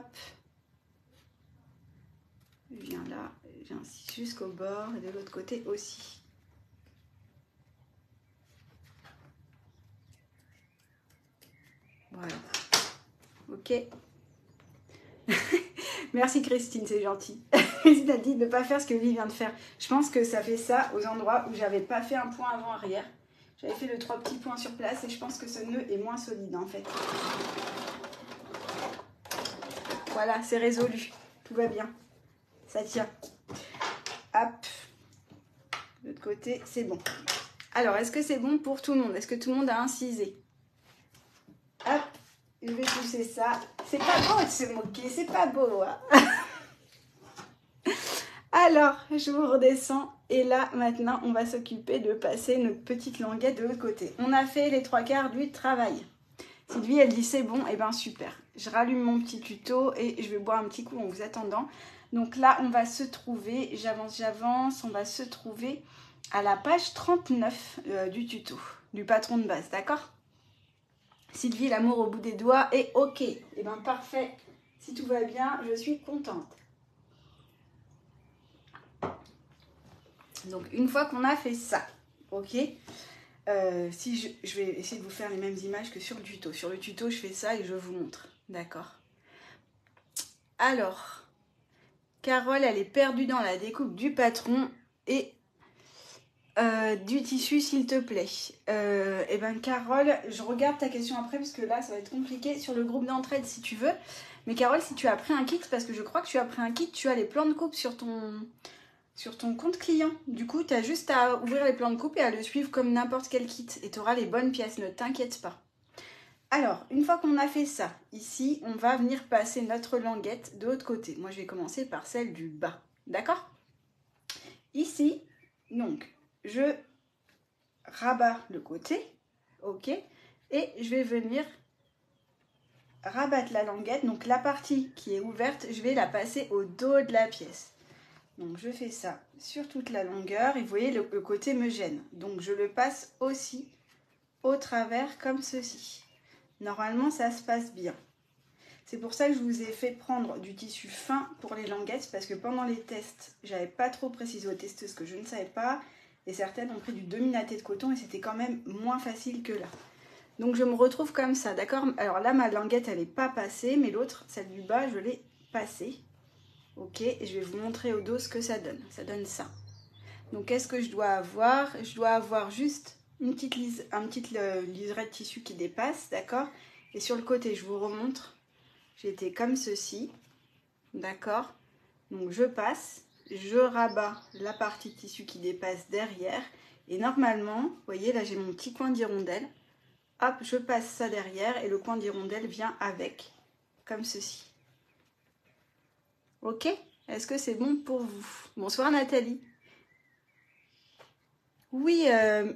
Je viens là, j'insiste jusqu'au bord et de l'autre côté aussi. Voilà. Ok. Merci Christine, c'est gentil. Christine a dit de ne pas faire ce que Lily vient de faire. Je pense que ça fait ça aux endroits où j'avais pas fait un point avant-arrière. J'avais fait le trois petits points sur place et je pense que ce nœud est moins solide en fait. Voilà, c'est résolu. Tout va bien. Ça tient. Hop. De l'autre côté, c'est bon. Alors, est-ce que c'est bon pour tout le monde? Est-ce que tout le monde a incisé? Hop. Je vais pousser ça. C'est pas beau de se moquer, c'est pas beau. Hein. Alors, je vous redescends. Et là, maintenant, on va s'occuper de passer notre petite languette de l'autre côté. On a fait les trois quarts du travail. Sylvie, elle dit c'est bon. Et eh bien, super. Je rallume mon petit tuto et je vais boire un petit coup en vous attendant. Donc là, on va se trouver, j'avance, j'avance, on va se trouver à la page trente-neuf euh, du tuto, du patron de base, d'accord? Sylvie, l'amour au bout des doigts est ok. Et eh bien parfait, si tout va bien, je suis contente. Donc une fois qu'on a fait ça, ok, euh, si je, je vais essayer de vous faire les mêmes images que sur le tuto. Sur le tuto, je fais ça et je vous montre, d'accord? Alors, Carole, elle est perdue dans la découpe du patron et Euh, du tissu s'il te plaît. Euh, et ben Carole, je regarde ta question après parce que là ça va être compliqué sur le groupe d'entraide si tu veux. Mais Carole, si tu as pris un kit, parce que je crois que tu as pris un kit, tu as les plans de coupe sur ton, sur ton compte client. Du coup, tu as juste à ouvrir les plans de coupe et à le suivre comme n'importe quel kit. Et tu auras les bonnes pièces, ne t'inquiète pas. Alors, une fois qu'on a fait ça, ici, on va venir passer notre languette de l'autre côté. Moi, je vais commencer par celle du bas. D'accord? Ici, donc, je rabats le côté, ok, et je vais venir rabattre la languette, donc la partie qui est ouverte, je vais la passer au dos de la pièce. Donc je fais ça sur toute la longueur et vous voyez le, le côté me gêne, donc je le passe aussi au travers comme ceci. Normalement ça se passe bien. C'est pour ça que je vous ai fait prendre du tissu fin pour les languettes, parce que pendant les tests, j'avais pas trop précisé aux testeuses que je ne savais pas. Et certaines ont pris du demi-natté de coton et c'était quand même moins facile que là. Donc je me retrouve comme ça, d'accord? Alors là, ma languette, elle n'est pas passée, mais l'autre, celle du bas, je l'ai passée. Ok, et je vais vous montrer au dos ce que ça donne. Ça donne ça. Donc qu'est-ce que je dois avoir? Je dois avoir juste une petite lise, un petit liseré de tissu qui dépasse, d'accord? Et sur le côté, je vous remontre. J'étais comme ceci, d'accord? Donc je passe. Je rabats la partie de tissu qui dépasse derrière. Et normalement, vous voyez, là j'ai mon petit coin d'hirondelle. Hop, je passe ça derrière et le coin d'hirondelle vient avec, comme ceci. Ok? Est-ce que c'est bon pour vous? Bonsoir Nathalie. Oui, euh,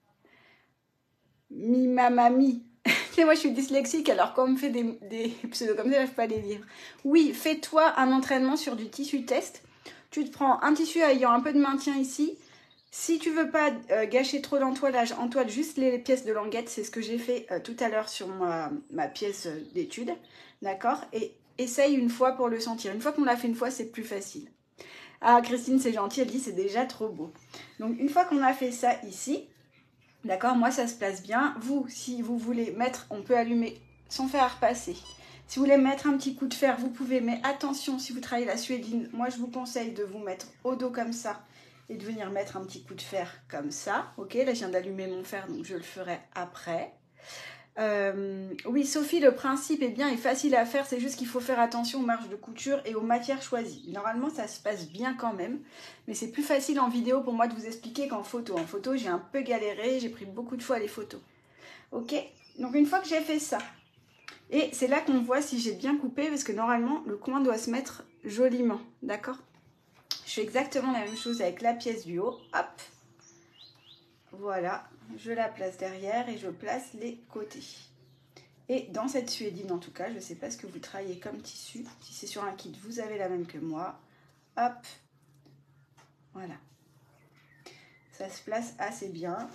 mi mamami. Moi je suis dyslexique, alors quand on me fait des, des pseudos comme ça, je ne peux pas les lire. Oui, fais-toi un entraînement sur du tissu test. Tu te prends un tissu ayant un peu de maintien ici. Si tu veux pas euh, gâcher trop d'entoilage, entoile juste les pièces de languette. C'est ce que j'ai fait euh, tout à l'heure sur ma, ma pièce d'étude. D'accord? Et essaye une fois pour le sentir. Une fois qu'on l'a fait une fois, c'est plus facile. Ah, Christine, c'est gentil. Elle dit c'est déjà trop beau. Donc, une fois qu'on a fait ça ici, d'accord? Moi, ça se place bien. Vous, si vous voulez mettre, on peut allumer sans faire repasser. Si vous voulez mettre un petit coup de fer, vous pouvez, mais attention, si vous travaillez la suédine, moi je vous conseille de vous mettre au dos comme ça et de venir mettre un petit coup de fer comme ça. Ok, là je viens d'allumer mon fer, donc je le ferai après. Euh, oui, Sophie, le principe est bien et facile à faire, c'est juste qu'il faut faire attention aux marges de couture et aux matières choisies. Normalement, ça se passe bien quand même, mais c'est plus facile en vidéo pour moi de vous expliquer qu'en photo. En photo, j'ai un peu galéré, j'ai pris beaucoup de fois les photos. Ok, donc une fois que j'ai fait ça, et c'est là qu'on voit si j'ai bien coupé, parce que normalement, le coin doit se mettre joliment, d'accord? Je fais exactement la même chose avec la pièce du haut, hop, voilà, je la place derrière et je place les côtés. Et dans cette suédine, en tout cas, je ne sais pas ce que vous travaillez comme tissu. Si c'est sur un kit, vous avez la même que moi. Hop. Voilà. Ça se place assez bien.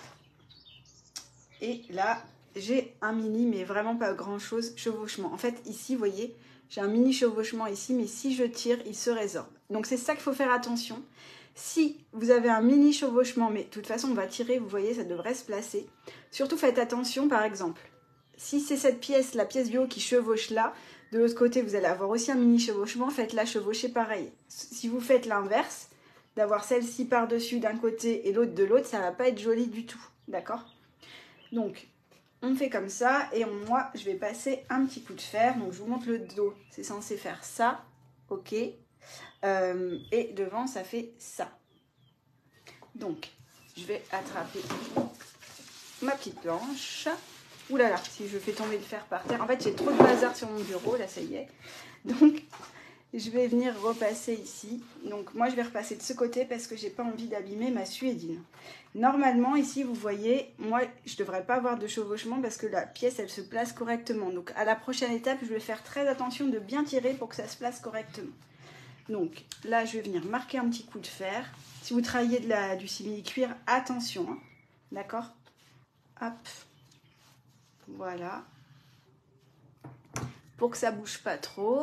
Et là, j'ai un mini, mais vraiment pas grand-chose, chevauchement. En fait, ici, vous voyez, j'ai un mini chevauchement ici, mais si je tire, il se résorbe. Donc, c'est ça qu'il faut faire attention. Si vous avez un mini chevauchement, mais de toute façon, on va tirer, vous voyez, ça devrait se placer. Surtout, faites attention, par exemple, si c'est cette pièce, la pièce du haut qui chevauche là, de l'autre côté, vous allez avoir aussi un mini chevauchement, faites-la chevaucher pareil. Si vous faites l'inverse, d'avoir celle-ci par-dessus d'un côté et l'autre de l'autre, ça ne va pas être joli du tout, d'accord? Donc, on fait comme ça et on, moi, je vais passer un petit coup de fer. Donc, je vous montre le dos, c'est censé faire ça, ok. Euh, et devant, ça fait ça. Donc, je vais attraper ma petite planche. Ouh là là, si je fais tomber le fer par terre. En fait, j'ai trop de bazar sur mon bureau, là, ça y est. Donc, je vais venir repasser ici. Donc, moi, je vais repasser de ce côté parce que j'ai pas envie d'abîmer ma suédine. Normalement, ici, vous voyez, moi, je ne devrais pas avoir de chevauchement parce que la pièce, elle se place correctement. Donc, à la prochaine étape, je vais faire très attention de bien tirer pour que ça se place correctement. Donc, là, je vais venir marquer un petit coup de fer. Si vous travaillez de la, du simili-cuir, attention, hein, d'accord? Hop. Voilà, pour que ça bouge pas trop.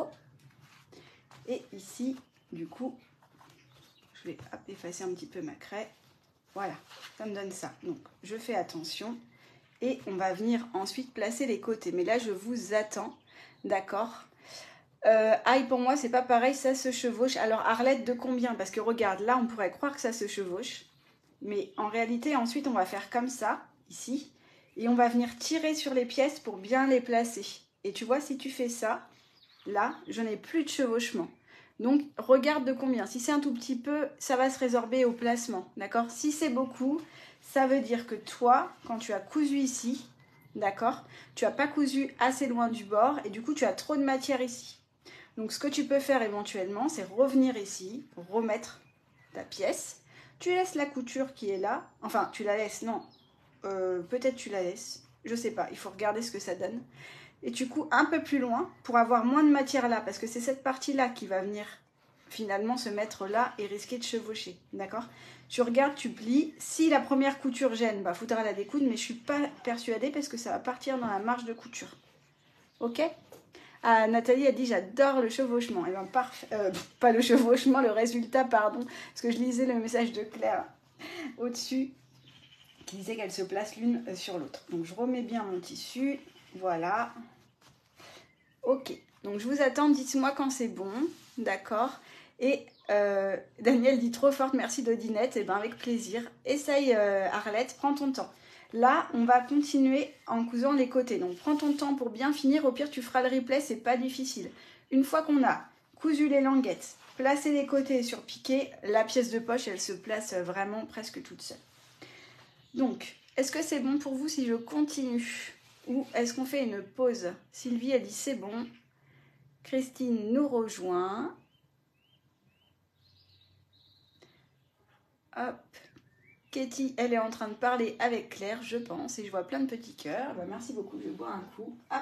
Et ici, du coup, je vais hop, effacer un petit peu ma craie. Voilà, ça me donne ça. Donc, je fais attention. Et on va venir ensuite placer les côtés. Mais là, je vous attends, d'accord? euh, Aïe, pour moi, c'est pas pareil, ça se chevauche. Alors, Arlette, de combien? Parce que regarde, là, on pourrait croire que ça se chevauche. Mais en réalité, ensuite, on va faire comme ça, ici. Et on va venir tirer sur les pièces pour bien les placer. Et tu vois, si tu fais ça, là, je n'ai plus de chevauchement. Donc, regarde de combien. Si c'est un tout petit peu, ça va se résorber au placement, d'accord? Si c'est beaucoup, ça veut dire que toi, quand tu as cousu ici, d'accord, tu n'as pas cousu assez loin du bord et du coup, tu as trop de matière ici. Donc, ce que tu peux faire éventuellement, c'est revenir ici, remettre ta pièce. Tu laisses la couture qui est là. Enfin, tu la laisses, non. Euh, peut-être tu la laisses, je sais pas, il faut regarder ce que ça donne. Et tu couds un peu plus loin pour avoir moins de matière là, parce que c'est cette partie-là qui va venir finalement se mettre là et risquer de chevaucher, d'accord? Tu regardes, tu plies. Si la première couture gêne, bah faudra la découdre, mais je suis pas persuadée parce que ça va partir dans la marge de couture. Ok? Ah, Nathalie a dit j'adore le chevauchement. Et ben parfait, euh, pas le chevauchement, le résultat, pardon, parce que je lisais le message de Claire au-dessus, qui disait qu'elle se place l'une sur l'autre. Donc je remets bien mon tissu, voilà. Ok, donc je vous attends, dites-moi quand c'est bon, d'accord. Et euh, Daniel dit trop forte, merci Dodinette, et bien avec plaisir. Essaye euh, Arlette, prends ton temps. Là, on va continuer en cousant les côtés, donc prends ton temps pour bien finir, au pire tu feras le replay, c'est pas difficile. Une fois qu'on a cousu les languettes, placé les côtés sur piqué, la pièce de poche, elle se place vraiment presque toute seule. Donc, est-ce que c'est bon pour vous si je continue? Ou est-ce qu'on fait une pause? Sylvie, elle dit c'est bon. Christine nous rejoint. Hop. Katie, elle est en train de parler avec Claire, je pense. Et je vois plein de petits cœurs. Bah, merci beaucoup, je bois un coup. Hop.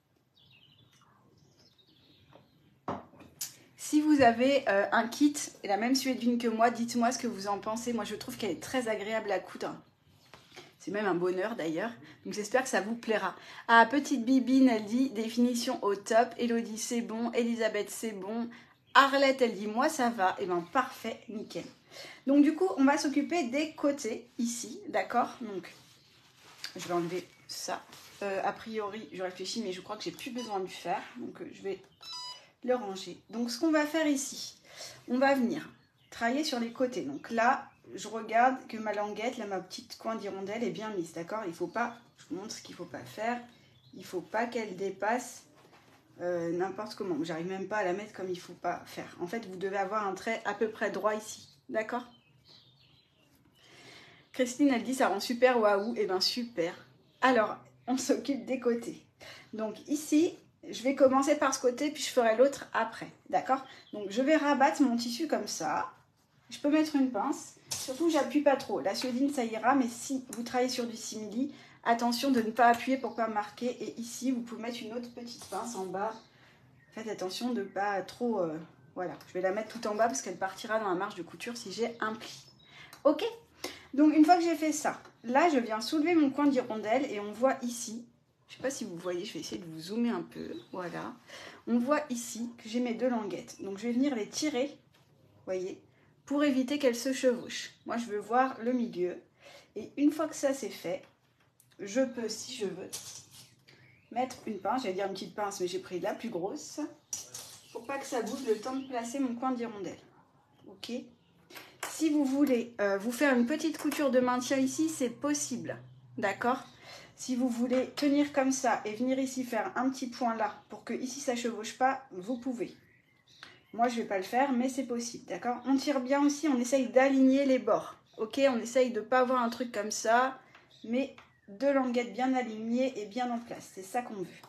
Si vous avez euh, un kit et la même suédine que moi, dites-moi ce que vous en pensez. Moi, je trouve qu'elle est très agréable à coudre. C'est même un bonheur d'ailleurs. Donc j'espère que ça vous plaira. Ah, petite Bibine, elle dit définition au top. Elodie, c'est bon. Elisabeth, c'est bon. Arlette, elle dit moi ça va. Et bien parfait, nickel. Donc du coup, on va s'occuper des côtés ici, d'accord? Donc je vais enlever ça. Euh, a priori, je réfléchis, mais je crois que j'ai plus besoin de faire. Donc euh, je vais le ranger. Donc ce qu'on va faire ici, on va venir travailler sur les côtés. Donc là, je regarde que ma languette, là, ma petite coin d'hirondelle est bien mise, d'accord? Il faut pas, je vous montre ce qu'il ne faut pas faire. Il ne faut pas qu'elle dépasse euh, n'importe comment. J'arrive même pas à la mettre comme il ne faut pas faire. En fait, vous devez avoir un trait à peu près droit ici, d'accord? Christine, elle dit ça rend super waouh. Eh bien, super. Alors, on s'occupe des côtés. Donc ici, je vais commencer par ce côté, puis je ferai l'autre après, d'accord? Donc, je vais rabattre mon tissu comme ça. Je peux mettre une pince. Surtout, j'appuie pas trop. La suédine, ça ira, mais si vous travaillez sur du simili, Attention de ne pas appuyer pour ne pas marquer. Et ici, vous pouvez mettre une autre petite pince en bas. Faites attention de ne pas trop... Euh, voilà, je vais la mettre tout en bas parce qu'elle partira dans la marge de couture si j'ai un pli. Ok? Donc, une fois que j'ai fait ça, là, je viens soulever mon coin d'hirondelle et on voit ici... Je ne sais pas si vous voyez, je vais essayer de vous zoomer un peu. Voilà. On voit ici que j'ai mes deux languettes. Donc, je vais venir les tirer, vous voyez, pour éviter qu'elles se chevauchent. Moi, je veux voir le milieu. Et une fois que ça, c'est fait, je peux, si je veux, mettre une pince. J'allais dire une petite pince, mais j'ai pris la plus grosse. Pour pas que ça bouge, le temps de placer mon coin d'hirondelle. Ok. Si vous voulez euh, vous faire une petite couture de maintien ici, c'est possible. D'accord ? Si vous voulez tenir comme ça et venir ici faire un petit point là pour que ici ça ne chevauche pas, vous pouvez. Moi je ne vais pas le faire mais c'est possible, d'accord? On tire bien aussi, on essaye d'aligner les bords, ok? On essaye de ne pas avoir un truc comme ça, mais deux languettes bien alignées et bien en place, c'est ça qu'on veut.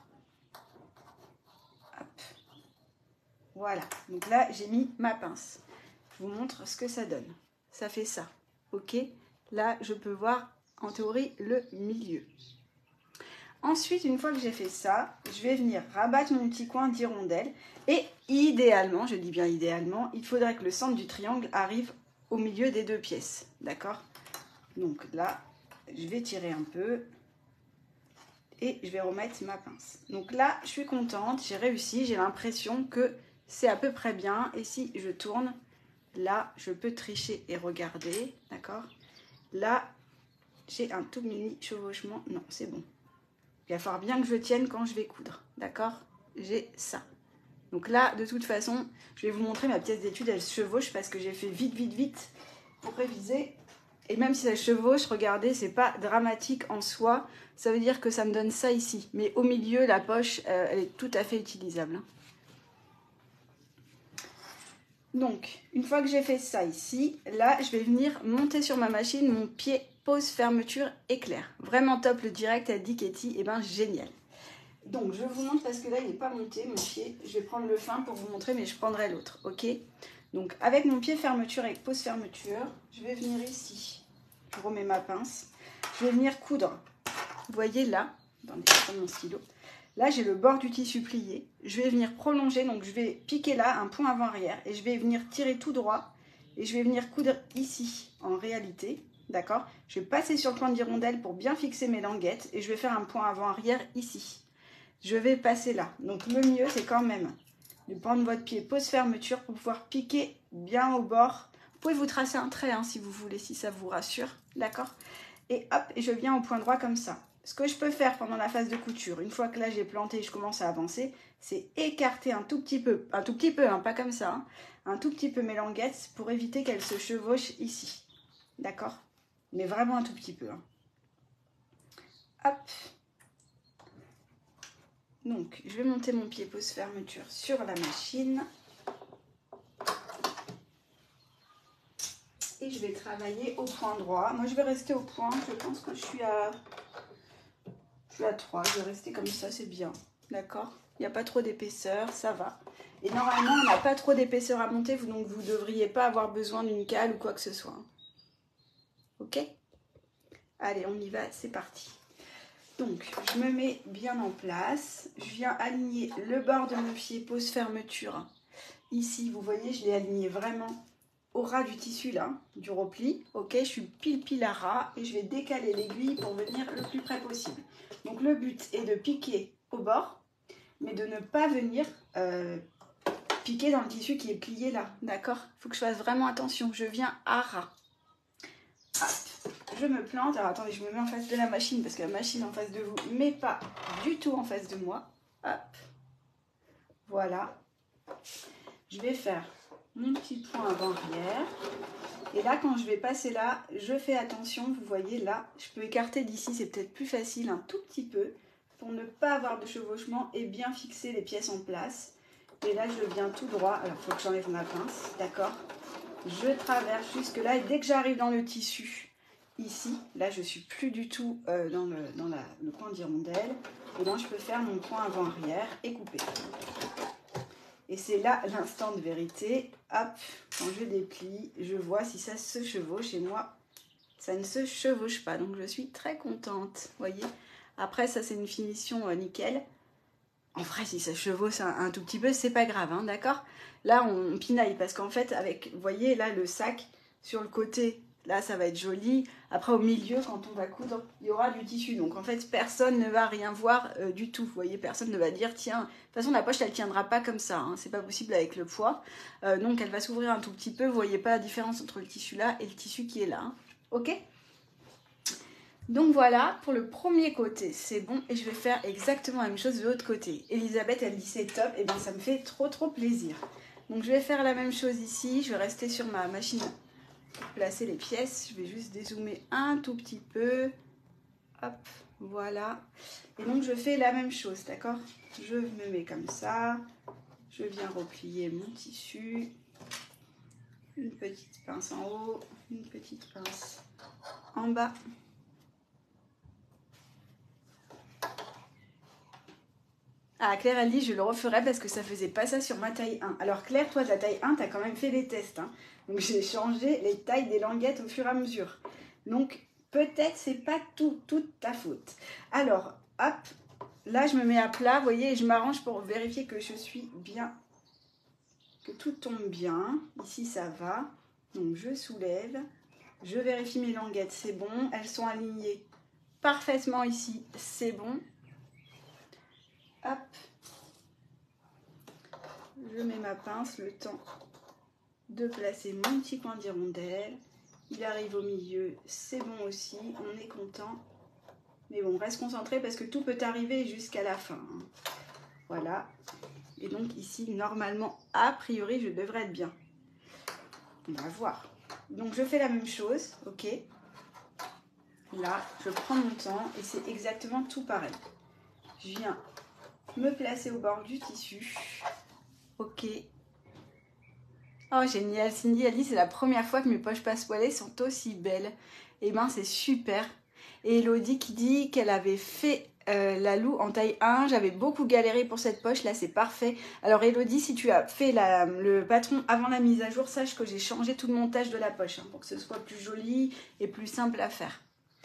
Hop. Voilà, donc là j'ai mis ma pince. Je vous montre ce que ça donne. Ça fait ça, ok? Là je peux voir en théorie le milieu. Ensuite, une fois que j'ai fait ça, je vais venir rabattre mon petit coin d'hirondelle. Et idéalement, je dis bien idéalement, il faudrait que le centre du triangle arrive au milieu des deux pièces. D'accord? Donc là, je vais tirer un peu et je vais remettre ma pince. Donc là, je suis contente, j'ai réussi, j'ai l'impression que c'est à peu près bien. Et si je tourne, là, je peux tricher et regarder. D'accord? Là, j'ai un tout mini chevauchement. Non, c'est bon. Il va falloir bien que je tienne quand je vais coudre, d'accord? J'ai ça. Donc là, de toute façon, je vais vous montrer ma pièce d'étude, elle se chevauche parce que j'ai fait vite, vite, vite pour réviser. Et même si ça se chevauche, regardez, c'est pas dramatique en soi. Ça veut dire que ça me donne ça ici. Mais au milieu, la poche, euh, elle est tout à fait utilisable. Donc, une fois que j'ai fait ça ici, là, je vais venir monter sur ma machine mon pied pose fermeture éclair. Vraiment top, le direct à Dick Etty, et ben génial. Donc, je vous montre parce que là, il n'est pas monté, mon pied. Je vais prendre le fin pour vous montrer, mais je prendrai l'autre, ok? Donc, avec mon pied fermeture avec pose fermeture, je vais venir ici. Je remets ma pince. Je vais venir coudre. Vous voyez là, attendez, je vais prendre mon stylo. Là, j'ai le bord du tissu plié. Je vais venir prolonger, donc je vais piquer là un point avant-arrière et je vais venir tirer tout droit et je vais venir coudre ici en réalité, d'accord? Je vais passer sur le coin d'hirondelle pour bien fixer mes languettes et je vais faire un point avant-arrière ici. Je vais passer là. Donc le mieux, c'est quand même de prendre votre pied pose fermeture pour pouvoir piquer bien au bord. Vous pouvez vous tracer un trait hein, si vous voulez, si ça vous rassure, d'accord? Et hop, et je viens au point droit comme ça. Ce que je peux faire pendant la phase de couture, une fois que là j'ai planté et je commence à avancer, c'est écarter un tout petit peu, un tout petit peu, hein, pas comme ça, hein, un tout petit peu mes languettes pour éviter qu'elles se chevauchent ici. D'accord? Mais vraiment un tout petit peu. Hein. Hop. Donc, je vais monter mon pied pose fermeture sur la machine. Et je vais travailler au point droit. Moi, je vais rester au point. Je pense que je suis à... Je suis à trois, je vais rester comme ça, c'est bien. D'accord? Il n'y a pas trop d'épaisseur, ça va. Et normalement, on n'a pas trop d'épaisseur à monter, donc vous ne devriez pas avoir besoin d'une cale ou quoi que ce soit. Ok? Allez, on y va, c'est parti. Donc, je me mets bien en place. Je viens aligner le bord de mon pied, pose fermeture. Ici, vous voyez, je l'ai aligné vraiment au ras du tissu là, du repli. Ok, je suis pile pile à ras et je vais décaler l'aiguille pour venir le plus près possible. Donc le but est de piquer au bord, mais de ne pas venir euh, piquer dans le tissu qui est plié là, d'accord? Il faut que je fasse vraiment attention, je viens à ras. Hop, je me plante, alors attendez, je me mets en face de la machine parce que la machine est en face de vous, mais pas du tout en face de moi. Hop, voilà. Je vais faire mon petit point avant-arrière. Et là, quand je vais passer là, je fais attention. Vous voyez là, je peux écarter d'ici, c'est peut-être plus facile un tout petit peu pour ne pas avoir de chevauchement et bien fixer les pièces en place. Et là, je viens tout droit. Alors, il faut que j'enlève ma pince, d'accord? Je traverse jusque là et dès que j'arrive dans le tissu, ici, là, je suis plus du tout euh, dans, le, dans la, le coin d'hirondelle. Et là, je peux faire mon point avant-arrière et couper. Et c'est là l'instant de vérité. Hop, quand je déplie, je vois si ça se chevauche. Et moi, ça ne se chevauche pas. Donc je suis très contente, voyez. Après ça c'est une finition euh, nickel. En vrai si ça chevauche un, un tout petit peu c'est pas grave, hein, d'accord. Là on pinaille parce qu'en fait avec, vous voyez là le sac sur le côté, là ça va être joli. Après au milieu quand on va coudre il y aura du tissu. Donc en fait personne ne va rien voir euh, du tout. Vous voyez, personne ne va dire tiens, de toute façon la poche elle tiendra pas comme ça, hein. C'est pas possible avec le poids. Euh, donc elle va s'ouvrir un tout petit peu. Vous voyez pas la différence entre le tissu là et le tissu qui est là, hein. Ok. Donc voilà, pour le premier côté, c'est bon. Et je vais faire exactement la même chose de l'autre côté. Elisabeth, elle dit c'est top. Et bien ça me fait trop trop plaisir. Donc je vais faire la même chose ici. Je vais rester sur ma machine pour placer les pièces. Je vais juste dézoomer un tout petit peu. Hop, voilà. Et donc je fais la même chose, d'accord? Je me mets comme ça. Je viens replier mon tissu. Une petite pince en haut. Une petite pince en bas. Ah, Claire, elle dit, je le referai parce que ça faisait pas ça sur ma taille un. Alors Claire, toi, ta taille un, tu as quand même fait les tests, hein. Donc j'ai changé les tailles des languettes au fur et à mesure. Donc peut-être c'est pas tout, toute ta faute. Alors, hop, là je me mets à plat, vous voyez, et je m'arrange pour vérifier que je suis bien, que tout tombe bien. Ici ça va. Donc je soulève, je vérifie mes languettes, c'est bon. Elles sont alignées parfaitement ici, c'est bon. Hop, je mets ma pince, le temps de placer mon petit coin d'hirondelle. Il arrive au milieu, c'est bon aussi, on est content. Mais bon, reste concentré parce que tout peut arriver jusqu'à la fin. Voilà. Et donc ici, normalement, a priori, je devrais être bien. On va voir. Donc je fais la même chose, ok. Là, je prends mon temps et c'est exactement tout pareil. Je viens me placer au bord du tissu. Ok. Oh génial, Cindy elle dit c'est la première fois que mes poches passepoilées sont aussi belles. Et ben c'est super. Et Elodie qui dit qu'elle avait fait euh, la Lou en taille un. J'avais beaucoup galéré pour cette poche, là c'est parfait. Alors Elodie, si tu as fait la, le patron avant la mise à jour, sache que j'ai changé tout le montage de la poche, hein, pour que ce soit plus joli et plus simple à faire.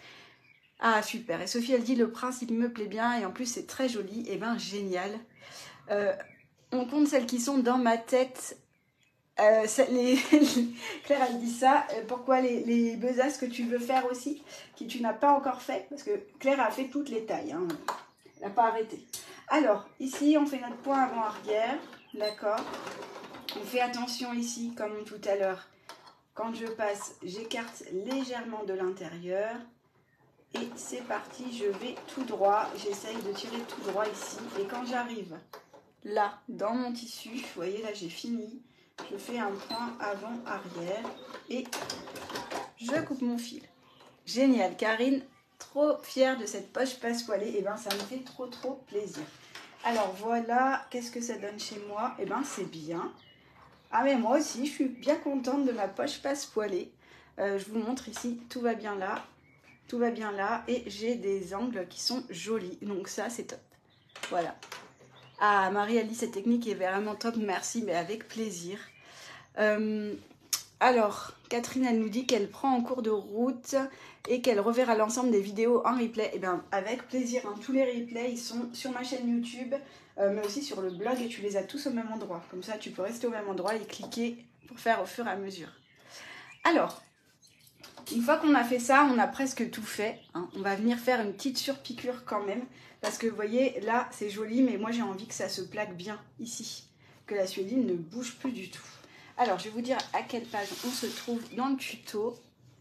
Ah super, et Sophie elle dit le principe me plaît bien et en plus c'est très joli. Et ben génial. Euh, on compte celles qui sont dans ma tête. Euh, les... Claire elle dit ça, pourquoi les, les besaces que tu veux faire aussi, qui tu n'as pas encore fait, parce que Claire a fait toutes les tailles, hein. Elle n'a pas arrêté. Alors ici on fait notre point avant-arrière, d'accord. On fait attention ici comme tout à l'heure, quand je passe j'écarte légèrement de l'intérieur et c'est parti, je vais tout droit, j'essaye de tirer tout droit ici et quand j'arrive là dans mon tissu, vous voyez là j'ai fini. Je fais un point avant-arrière et je coupe mon fil. Génial, Karine, trop fière de cette poche passepoilée. Et ben ça me fait trop trop plaisir. Alors voilà, qu'est-ce que ça donne chez moi? Et ben c'est bien. Ah mais moi aussi, je suis bien contente de ma poche passepoilée. Euh, je vous montre ici, tout va bien là, tout va bien là. Et j'ai des angles qui sont jolis. Donc ça, c'est top. Voilà. Ah, Marie, elle dit cette technique est vraiment top, merci, mais avec plaisir. Euh, alors, Catherine, elle nous dit qu'elle prend en cours de route et qu'elle reverra l'ensemble des vidéos en replay. Eh bien, avec plaisir, hein. Tous les replays, ils sont sur ma chaîne YouTube, euh, mais aussi sur le blog et tu les as tous au même endroit. Comme ça, tu peux rester au même endroit et cliquer pour faire au fur et à mesure. Alors, une fois qu'on a fait ça, on a presque tout fait, hein. On va venir faire une petite surpiqûre quand même. Parce que vous voyez, là, c'est joli, mais moi, j'ai envie que ça se plaque bien ici. Que la suédine ne bouge plus du tout. Alors, je vais vous dire à quelle page on se trouve dans le tuto.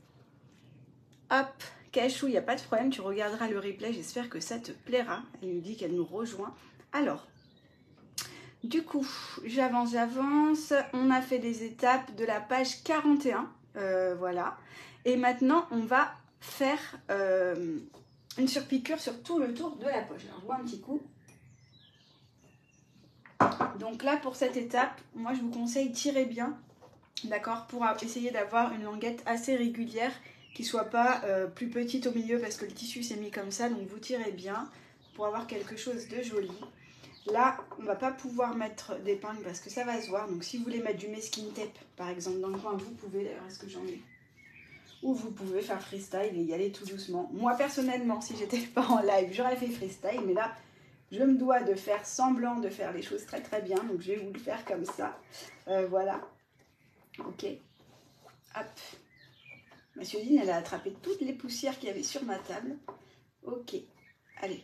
Hop, Cachou, il n'y a pas de problème, tu regarderas le replay, j'espère que ça te plaira. Elle nous dit qu'elle nous rejoint. Alors, du coup, j'avance, j'avance. On a fait des étapes de la page quarante et un. Euh, voilà. Et maintenant, on va faire euh, une surpiqûre sur tout le tour de la poche. Alors, je vois un petit coup. Donc là, pour cette étape, moi, je vous conseille tirer bien, d'accord, pour essayer d'avoir une languette assez régulière, qui soit pas euh, plus petite au milieu, parce que le tissu s'est mis comme ça. Donc, vous tirez bien pour avoir quelque chose de joli. Là, on ne va pas pouvoir mettre d'épingle parce que ça va se voir. Donc, si vous voulez mettre du masking tape, par exemple, dans le coin, vous pouvez. D'ailleurs, est-ce que j'en ai? ou vous pouvez faire freestyle et y aller tout doucement. Moi personnellement, si j'étais pas en live, j'aurais fait freestyle, mais là, je me dois de faire semblant de faire les choses très très bien, donc je vais vous le faire comme ça. Euh, voilà. Ok. Hop. Ma Sueline, elle a attrapé toutes les poussières qu'il y avait sur ma table. Ok. Allez.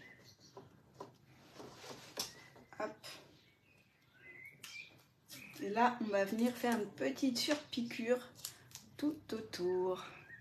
Hop. Et là, on va venir faire une petite surpiqûre tout autour.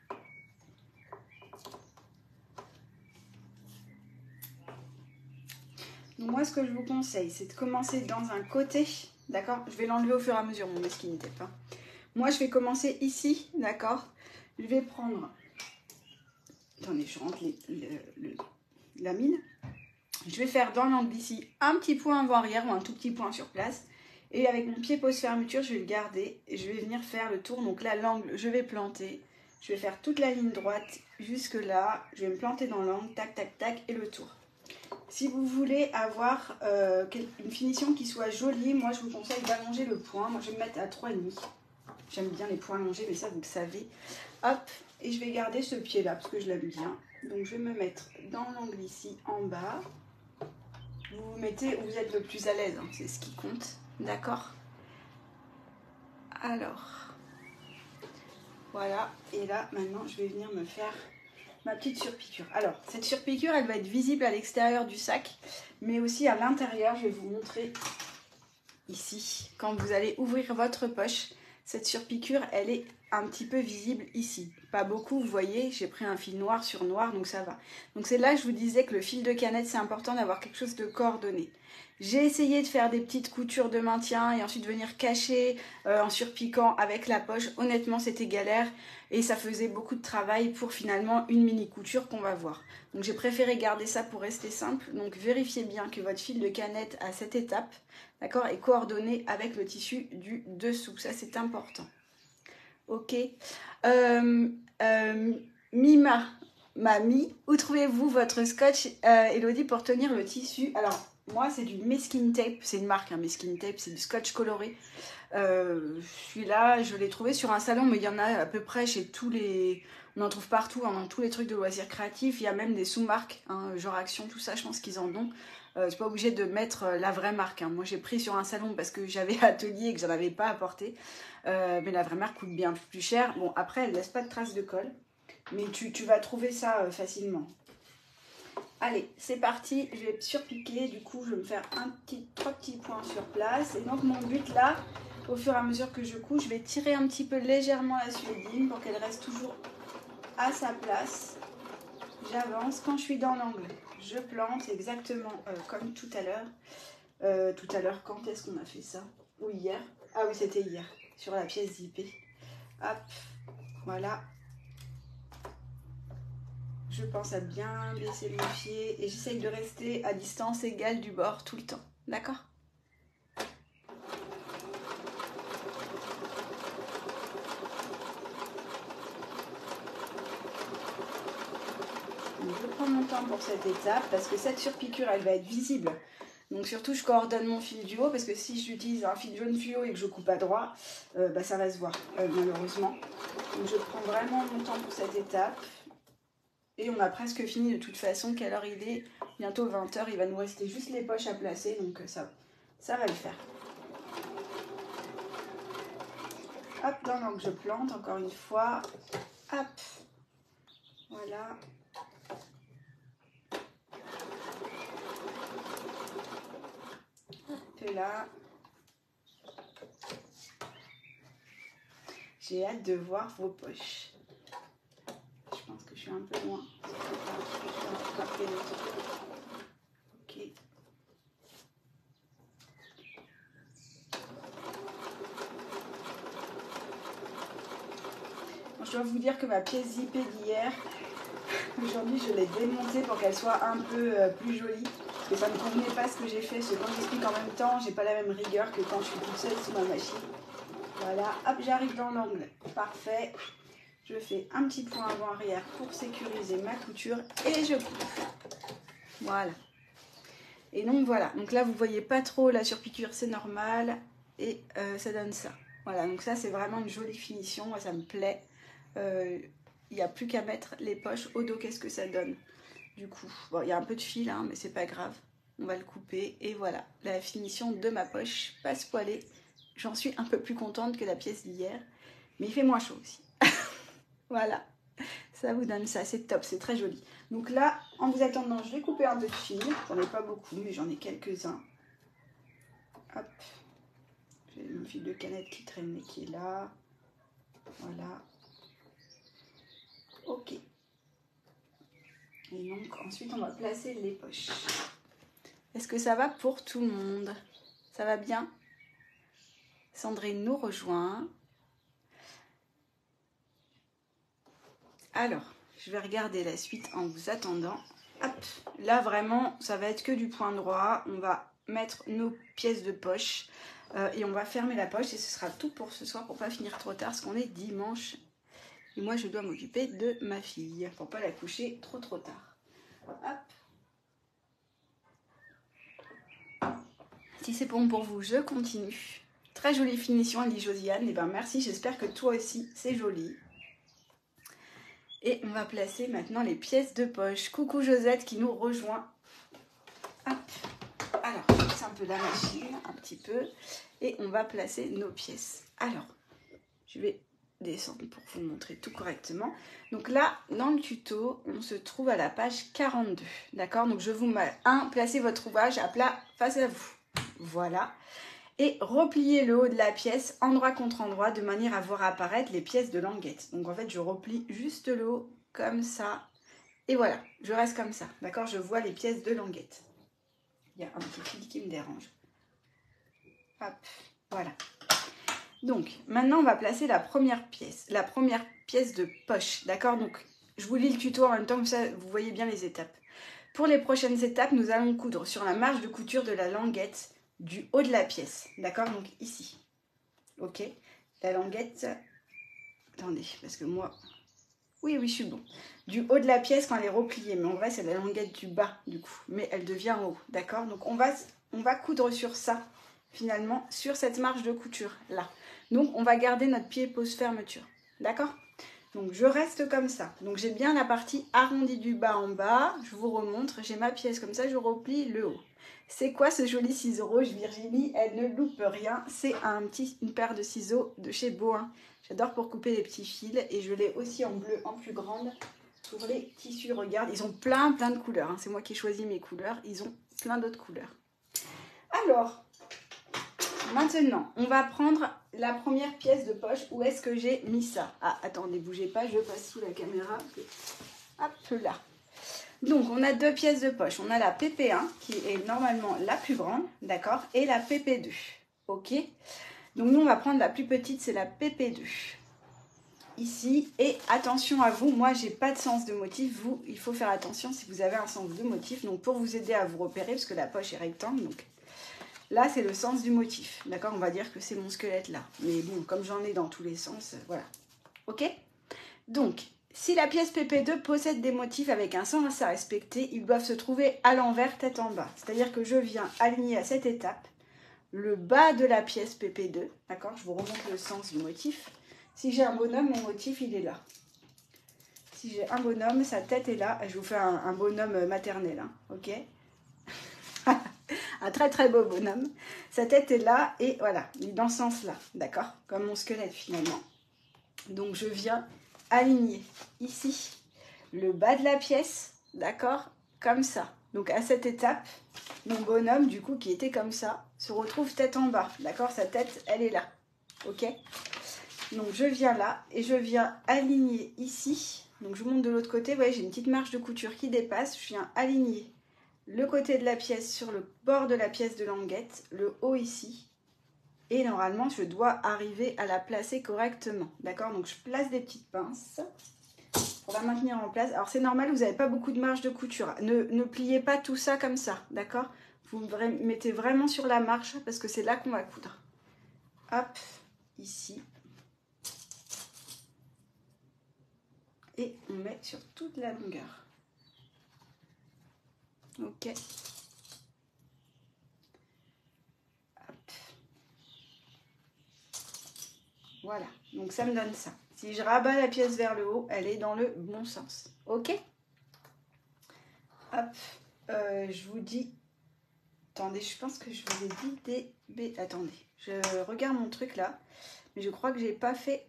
Donc moi, ce que je vous conseille, c'est de commencer dans un côté, d'accord? Je vais l'enlever au fur et à mesure, mon mesquine tape. Hein. Moi, je vais commencer ici, d'accord? Je vais prendre... Attendez, je rentre les, le, le, la mine. Je vais faire dans l'angle ici un petit point avant-arrière ou un tout petit point sur place. Et avec mon pied pose fermeture, je vais le garder et je vais venir faire le tour. Donc là, l'angle, je vais planter. Je vais faire toute la ligne droite jusque là. Je vais me planter dans l'angle, tac, tac, tac, et le tour. Si vous voulez avoir euh, une finition qui soit jolie, moi je vous conseille d'allonger le point. Moi je vais me mettre à trois virgule cinq. J'aime bien les points allongés, mais ça vous le savez. Hop, et je vais garder ce pied là parce que je l'aime bien. Donc je vais me mettre dans l'angle ici en bas. Vous vous mettez où vous êtes le plus à l'aise, hein, c'est ce qui compte. D'accord? Alors, voilà. Et là maintenant je vais venir me faire ma petite surpiqûre. Alors, cette surpiqûre, elle va être visible à l'extérieur du sac, mais aussi à l'intérieur. Je vais vous montrer ici. Quand vous allez ouvrir votre poche, cette surpiqûre, elle est un petit peu visible ici. Pas beaucoup, vous voyez, j'ai pris un fil noir sur noir, donc ça va. Donc c'est là que je vous disais que le fil de canette, c'est important d'avoir quelque chose de coordonné. J'ai essayé de faire des petites coutures de maintien et ensuite venir cacher euh, en surpiquant avec la poche. Honnêtement, c'était galère et ça faisait beaucoup de travail pour finalement une mini couture qu'on va voir. Donc j'ai préféré garder ça pour rester simple. Donc vérifiez bien que votre fil de canette à cette étape, d'accord, est coordonné avec le tissu du dessous. Ça, c'est important. Ok. Euh, euh, Mima, Mamie, où trouvez-vous votre scotch, euh, Elodie, pour tenir le tissu? Alors, moi, c'est du Meskin Tape. C'est une marque, hein, Meskin Tape. C'est du scotch coloré. Euh, celui-là, je l'ai trouvé sur un salon, mais il y en a à peu près chez tous les... On en trouve partout, hein, dans tous les trucs de loisirs créatifs. Il y a même des sous-marques, hein, genre Action, tout ça, je pense qu'ils en ont. Euh, c'est pas obligé de mettre la vraie marque. Hein. Moi, j'ai pris sur un salon parce que j'avais atelier et que j'en avais pas apporté. Euh, mais la vraie marque coûte bien plus cher. Bon, après, elle laisse pas de traces de colle. Mais tu, tu vas trouver ça euh, facilement. Allez, c'est parti. Je vais surpiquer. Du coup, je vais me faire un petit, trois petits points sur place. Et donc, mon but là, au fur et à mesure que je couds, je vais tirer un petit peu légèrement la suédine pour qu'elle reste toujours à sa place. J'avance. Quand je suis dans l'angle, je plante exactement euh, comme tout à l'heure. Euh, tout à l'heure, quand est-ce qu'on a fait ça? Ou hier? Ah oui, c'était hier, sur la pièce zippée. Hop, voilà. Je pense à bien baisser le pied et j'essaye de rester à distance égale du bord tout le temps. D'accord? Je prends mon temps pour cette étape parce que cette surpiqûre, elle va être visible. Donc surtout, je coordonne mon fil du haut parce que si j'utilise un fil jaune fluo et que je coupe à droit, euh, bah, ça va se voir euh, malheureusement. Donc je prends vraiment mon temps pour cette étape. Et on a presque fini de toute façon. Quelle heure il est? Bientôt vingt heures. Il va nous rester juste les poches à placer. Donc ça, ça va le faire. Hop, dans l'angle, je plante encore une fois. Hop. Voilà. Hop là. J'ai hâte de voir vos poches. Je pense que je suis un peu loin. Ok. Bon, je dois vous dire que ma pièce zippée d'hier, aujourd'hui je l'ai démontée pour qu'elle soit un peu euh, plus jolie. Parce que ça ne me convenait pas ce que j'ai fait. Parce que quand j'explique en même temps, j'ai pas la même rigueur que quand je suis toute seule sous ma machine. Voilà, hop, j'arrive dans l'angle. Parfait. Je fais un petit point avant-arrière pour sécuriser ma couture et je coupe. Voilà. Et donc voilà. Donc là, vous voyez pas trop la surpiqûre, c'est normal. Et euh, ça donne ça. Voilà, donc ça, c'est vraiment une jolie finition. Moi, ça me plaît. Euh, il n'y a plus qu'à mettre les poches au dos. Qu'est-ce que ça donne du coup? Bon, il y a un peu de fil, hein, mais c'est pas grave. On va le couper et voilà, la finition de ma poche passe poilée. J'en suis un peu plus contente que la pièce d'hier, mais il fait moins chaud aussi. Voilà, ça vous donne ça, c'est top, c'est très joli. Donc là, en vous attendant, je vais couper un peu de fil. J'en ai pas beaucoup, mais j'en ai quelques-uns. Hop, j'ai mon fil de canette qui traîne, mais qui est là. Voilà. Ok. Et donc, ensuite, on va placer les poches. Est-ce que ça va pour tout le monde? Ça va bien? Sandrine nous rejoint. Alors, je vais regarder la suite en vous attendant. Hop, là vraiment, ça va être que du point droit. On va mettre nos pièces de poche euh, et on va fermer la poche et ce sera tout pour ce soir pour pas finir trop tard parce qu'on est dimanche. Et moi, je dois m'occuper de ma fille pour pas la coucher trop trop tard. Hop. Si c'est bon pour vous, je continue. Très jolie finition, elle dit Josiane. Et ben merci, j'espère que toi aussi, c'est joli. Et on va placer maintenant les pièces de poche. Coucou Josette qui nous rejoint. Hop. Alors, c'est un peu la machine, un petit peu. Et on va placer nos pièces. Alors, je vais descendre pour vous montrer tout correctement. Donc là, dans le tuto, on se trouve à la page quarante-deux. D'accord? Donc je vous mets un, placez votre ouvrage à plat face à vous. Voilà. Et repliez le haut de la pièce endroit contre endroit de manière à voir apparaître les pièces de languette. Donc en fait, je replie juste le haut comme ça. Et voilà, je reste comme ça. D'accord? Je vois les pièces de languette. Il y a un petit fil qui me dérange. Hop, voilà. Donc, maintenant, on va placer la première pièce. La première pièce de poche. D'accord? Donc, je vous lis le tuto en même temps, comme ça, vous voyez bien les étapes. Pour les prochaines étapes, nous allons coudre sur la marge de couture de la languette du haut de la pièce, d'accord? Donc ici, ok? La languette, attendez, parce que moi, oui, oui, je suis bon. Du haut de la pièce quand elle est repliée, mais en vrai, c'est la languette du bas, du coup, mais elle devient en haut, d'accord? Donc on va, on va coudre sur ça, finalement, sur cette marge de couture, là. Donc on va garder notre pied pose fermeture, d'accord? Donc je reste comme ça. Donc j'ai bien la partie arrondie du bas en bas. Je vous remontre. J'ai ma pièce comme ça. Je replie le haut. C'est quoi ce joli ciseau rouge, Virginie? Elle ne loupe rien. C'est un petit, une paire de ciseaux de chez Boin. J'adore pour couper les petits fils. Et je l'ai aussi en bleu, en plus grande. Pour les tissus, regarde. Ils ont plein, plein de couleurs. Hein. C'est moi qui ai choisi mes couleurs. Ils ont plein d'autres couleurs. Alors, maintenant, on va prendre la première pièce de poche. Où est-ce que j'ai mis ça? Ah, attendez, bougez pas, je passe sous la caméra. Hop là. Donc, on a deux pièces de poche. On a la P P un, qui est normalement la plus grande, d'accord? Et la P P deux, ok? Donc, nous, on va prendre la plus petite, c'est la P P deux. Ici, et attention à vous, moi, j'ai pas de sens de motif. Vous, il faut faire attention si vous avez un sens de motif. Donc, pour vous aider à vous repérer, parce que la poche est rectangle, donc... Là, c'est le sens du motif, d'accord? On va dire que c'est mon squelette là. Mais bon, comme j'en ai dans tous les sens, euh, voilà. Ok? Donc, si la pièce P P deux possède des motifs avec un sens à respecter, ils doivent se trouver à l'envers, tête en bas. C'est-à-dire que je viens aligner à cette étape le bas de la pièce P P deux, d'accord? Je vous remonte le sens du motif. Si j'ai un bonhomme, mon motif, il est là. Si j'ai un bonhomme, sa tête est là. Je vous fais un, un bonhomme maternel, hein, ok? Un très très beau bonhomme. Sa tête est là et voilà, il est dans ce sens-là, d'accord? Comme mon squelette finalement. Donc je viens aligner ici le bas de la pièce, d'accord? Comme ça. Donc à cette étape, mon bonhomme du coup qui était comme ça, se retrouve tête en bas, d'accord? Sa tête, elle est là, ok? Donc je viens là et je viens aligner ici. Donc je monte de l'autre côté, vous voyez, j'ai une petite marge de couture qui dépasse. Je viens aligner le côté de la pièce sur le bord de la pièce de languette, le haut ici. Et normalement, je dois arriver à la placer correctement. D'accord? Donc, je place des petites pinces pour la maintenir en place. Alors, c'est normal, vous n'avez pas beaucoup de marge de couture. Ne, ne pliez pas tout ça comme ça. D'accord? Vous mettez vraiment sur la marche parce que c'est là qu'on va coudre. Hop, ici. Et on met sur toute la longueur. Ok. Voilà, donc ça me donne ça. Si je rabats la pièce vers le haut, elle est dans le bon sens. Ok? Hop, euh, je vous dis... Attendez, je pense que je vous ai dit des... B... Attendez, je regarde mon truc là. Mais je crois que j'ai pas fait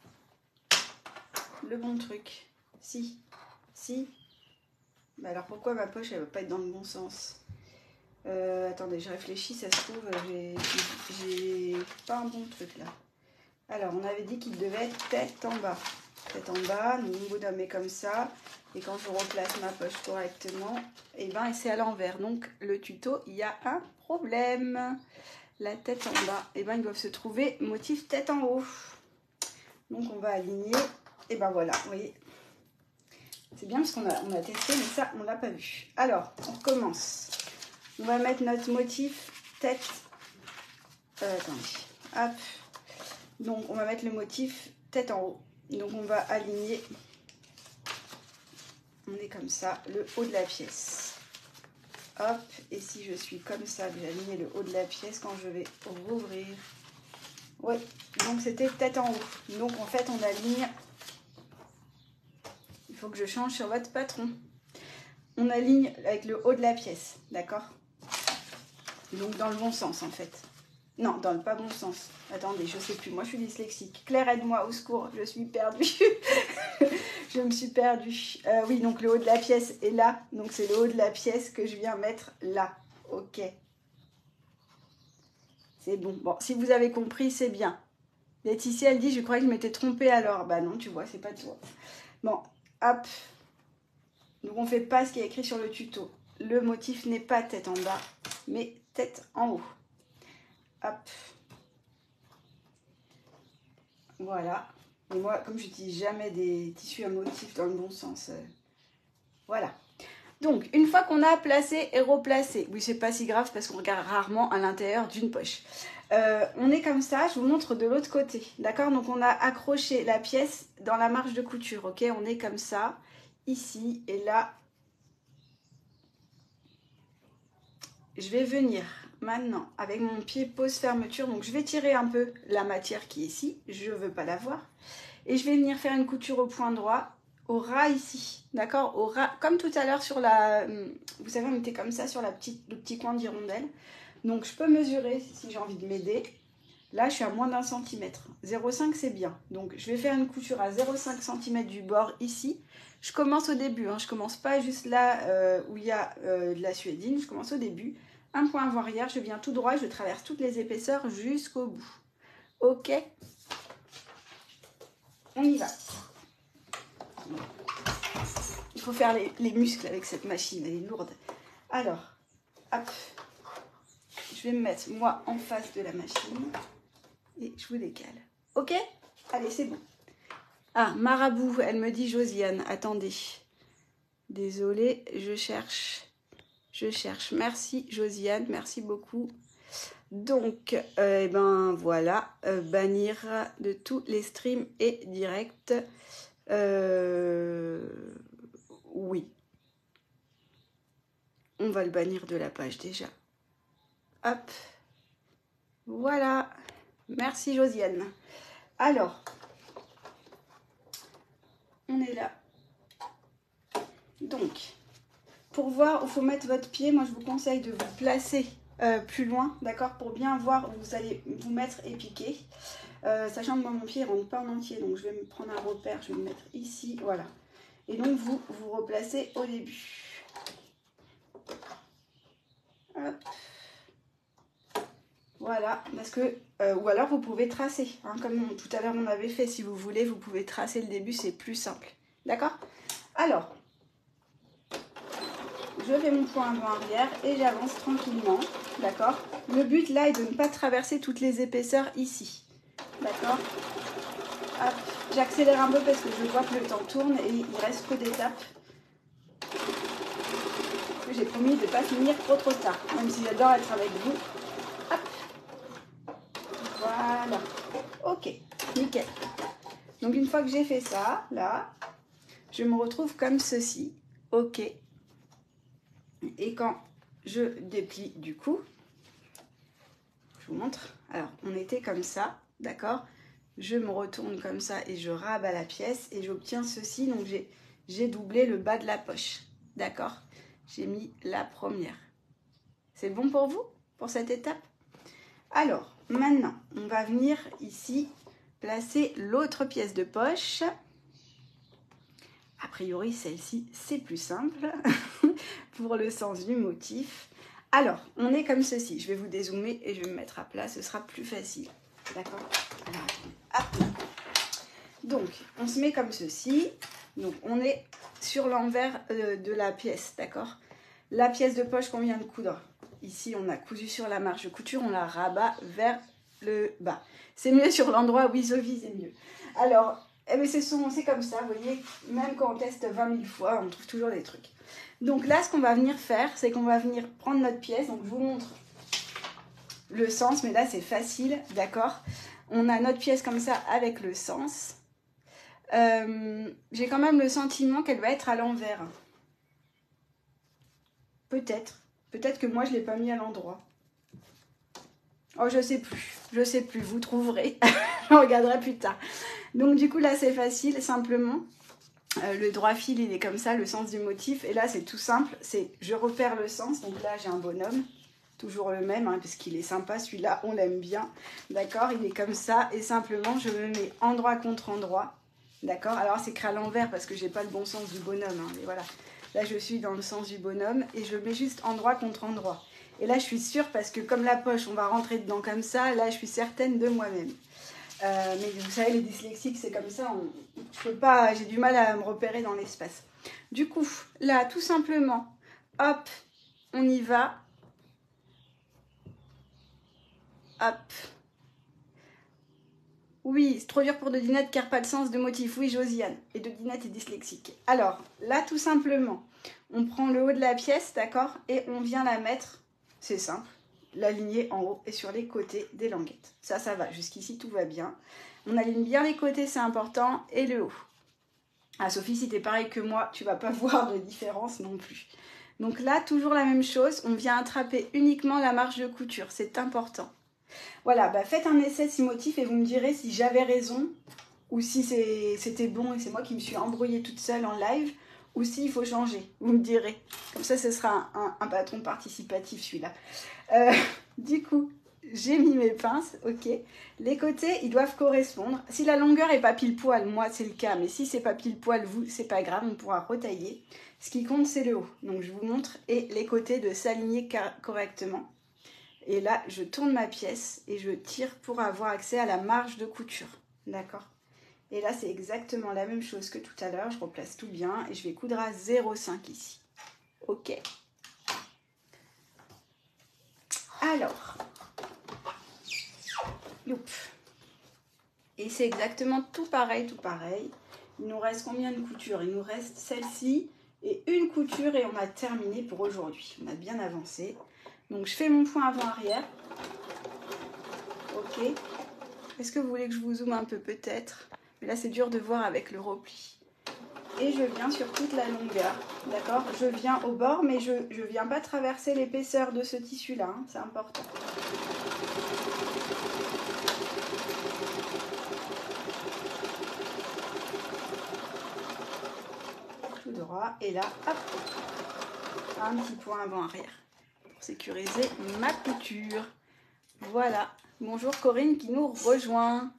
le bon truc. Si, si. Bah alors pourquoi ma poche elle va pas être dans le bon sens? euh, Attendez, je réfléchis, ça se trouve, j'ai pas un bon truc là. Alors on avait dit qu'il devait être tête en bas. Tête en bas, nous on met comme ça. Et quand je replace ma poche correctement, et ben c'est à l'envers. Donc le tuto, il y a un problème. La tête en bas, et ben ils doivent se trouver motif tête en haut. Donc on va aligner, et ben voilà, vous voyez. C'est bien parce qu'on a, on a testé, mais ça, on l'a pas vu. Alors, on recommence. On va mettre notre motif tête. Euh, attendez, hop. Donc on va mettre le motif tête en haut. Donc on va aligner. On est comme ça, le haut de la pièce. Hop, et si je suis comme ça, je vais aligner le haut de la pièce quand je vais rouvrir. Oui, donc c'était tête en haut. Donc en fait, on aligne. Il faut que je change sur votre patron. On aligne avec le haut de la pièce, d'accord? Donc dans le bon sens en fait. Non, dans le pas bon sens. Attendez, je sais plus. Moi, je suis dyslexique. Claire, aide-moi, au secours. Je suis perdue. Je me suis perdue. Euh, oui, donc le haut de la pièce est là. Donc c'est le haut de la pièce que je viens mettre là. Ok. C'est bon. Bon, si vous avez compris, c'est bien. Laetitia, elle dit, je croyais que je m'étais trompée alors. Bah non, tu vois, c'est pas toi. Bon, hop. Donc on fait pas ce qui est écrit sur le tuto. Le motif n'est pas tête en bas, mais tête en haut. Hop. Voilà. Et moi, comme je n'utilise jamais des tissus à motif dans le bon sens, euh, voilà. Donc, une fois qu'on a placé et replacé, oui, c'est pas si grave parce qu'on regarde rarement à l'intérieur d'une poche. Euh, on est comme ça, je vous montre de l'autre côté, d'accord? Donc, on a accroché la pièce dans la marge de couture, ok? On est comme ça, ici, et là, je vais venir maintenant avec mon pied pose fermeture. Donc, je vais tirer un peu la matière qui est ici, je ne veux pas la voir. Et je vais venir faire une couture au point droit, au ras ici, d'accord? Au ras, comme tout à l'heure sur la... Vous savez, on était comme ça sur la petite, le petit coin d'hirondelle. Donc, je peux mesurer si j'ai envie de m'aider. Là, je suis à moins d'un centimètre. zéro virgule cinq, c'est bien. Donc, je vais faire une couture à zéro virgule cinq centimètre du bord ici. Je commence au début, hein. Je ne commence pas juste là euh, où il y a euh, de la suédine. Je commence au début. Un point avant arrière, je viens tout droit, je traverse toutes les épaisseurs jusqu'au bout. Ok? On y va. Il faut faire les, les muscles avec cette machine, elle est lourde. Alors, hop, je vais me mettre moi en face de la machine et je vous décale. Ok? Allez, c'est bon. Ah, Marabout, elle me dit Josiane, attendez. Désolée, je cherche. Je cherche. Merci Josiane, merci beaucoup. Donc, euh, eh ben voilà, euh, bannir de tous les streams et directs. Euh, oui. On va le bannir de la page déjà. Hop. Voilà. Merci Josiane. Alors, on est là. Donc, pour voir où il faut mettre votre pied, moi je vous conseille de vous placer euh, plus loin, d'accord? Pour bien voir où vous allez vous mettre et piquer. Euh, sachant que moi mon pied ne rentre pas en entier, donc je vais me prendre un repère, je vais me mettre ici, voilà. Et donc vous vous replacez au début. Hop. Voilà, parce que, euh, ou alors vous pouvez tracer, hein, comme on, tout à l'heure on avait fait, si vous voulez, vous pouvez tracer le début, c'est plus simple. D'accord? Alors, je fais mon point avant arrière et j'avance tranquillement, d'accord? Le but là est de ne pas traverser toutes les épaisseurs ici, d'accord? J'accélère un peu parce que je vois que le temps tourne et il reste peu d'étapes. J'ai promis de ne pas finir trop trop tard, même si j'adore être avec vous. Hop. Voilà. Ok, nickel. Donc une fois que j'ai fait ça, là, je me retrouve comme ceci. Ok. Et quand je déplie du coup, je vous montre. Alors, on était comme ça, d'accord? je me retourne comme ça et je rabats la pièce et j'obtiens ceci. Donc j'ai doublé le bas de la poche. D'accord? J'ai mis la première. C'est bon pour vous, pour cette étape? Alors, maintenant, on va venir ici placer l'autre pièce de poche. A priori, celle-ci, c'est plus simple pour le sens du motif. Alors, on est comme ceci. Je vais vous dézoomer et je vais me mettre à plat. Ce sera plus facile. D'accord? Alors, attendez. Hop. Donc, on se met comme ceci. Donc, on est sur l'envers euh, de la pièce. D'accord? La pièce de poche qu'on vient de coudre. Ici, on a cousu sur la marge de couture. On la rabat vers le bas. C'est mieux sur l'endroit où isovis, c'est mieux. Alors, eh bien, c'est comme ça. Vous voyez, même quand on teste vingt mille fois, on trouve toujours des trucs. Donc là, ce qu'on va venir faire, c'est qu'on va venir prendre notre pièce. Donc, je vous montre le sens, mais là, c'est facile, d'accord? On a notre pièce comme ça avec le sens. Euh, J'ai quand même le sentiment qu'elle va être à l'envers. Peut-être. Peut-être que moi, je ne l'ai pas mis à l'endroit. Oh, je sais plus. Je sais plus. Vous trouverez. Je regarderai plus tard. Donc, du coup, là, c'est facile, simplement. Euh, le droit fil, il est comme ça, le sens du motif. Et là, c'est tout simple. C'est je repère le sens. Donc là, j'ai un bonhomme. Toujours le même, hein, parce qu'il est sympa. Celui-là, on l'aime bien. D'accord? Il est comme ça. Et simplement, je me mets endroit contre endroit. D'accord? Alors, c'est écrit à l'envers parce que j'ai pas le bon sens du bonhomme. Hein, mais voilà. Là, je suis dans le sens du bonhomme. Et je mets juste endroit contre endroit. Et là, je suis sûre, parce que comme la poche, on va rentrer dedans comme ça. Là, je suis certaine de moi-même. Euh, mais vous savez, les dyslexiques, c'est comme ça. On, je peux pas, j'ai du mal à me repérer dans l'espace. Du coup, là, tout simplement, hop, on y va. Hop. Oui, c'est trop dur pour Dodinette car pas de sens de motif. Oui, Josiane. Et Dodinette est dyslexique. Alors, là, tout simplement, on prend le haut de la pièce, d'accord? Et on vient la mettre, c'est simple, l'aligner en haut et sur les côtés des languettes. Ça, ça va. Jusqu'ici, tout va bien. On aligne bien les côtés, c'est important, et le haut. Ah, Sophie, si t'es pareil que moi, tu vas pas voir de différence non plus. Donc là, toujours la même chose. On vient attraper uniquement la marge de couture. C'est important. Voilà, bah faites un essai si motif et vous me direz si j'avais raison ou si c'était bon et c'est moi qui me suis embrouillée toute seule en live ou s'il faut changer. Vous me direz. Comme ça, ce sera un, un, un patron participatif celui-là. Euh, du coup, j'ai mis mes pinces, ok. Les côtés, ils doivent correspondre. Si la longueur est pas pile poil, moi c'est le cas, mais si c'est pas pile poil, vous, c'est pas grave, on pourra retailler. Ce qui compte, c'est le haut. Donc je vous montre et les côtés de s'aligner correctement. Et là, je tourne ma pièce et je tire pour avoir accès à la marge de couture. D'accord? Et là, c'est exactement la même chose que tout à l'heure. Je replace tout bien et je vais coudre à zéro virgule cinq ici. Ok. Alors. Youp. Et c'est exactement tout pareil, tout pareil. Il nous reste combien de coutures? Il nous reste celle-ci et une couture et on a terminé pour aujourd'hui. On a bien avancé. Donc, je fais mon point avant-arrière. Ok. Est-ce que vous voulez que je vous zoome un peu peut-être? Mais là, c'est dur de voir avec le repli. Et je viens sur toute la longueur. D'accord? Je viens au bord, mais je ne viens pas traverser l'épaisseur de ce tissu-là. Hein, c'est important. Tout droit. Et là, hop. Un petit point avant-arrière. Sécuriser ma couture. Voilà. Bonjour Corinne qui nous rejoint.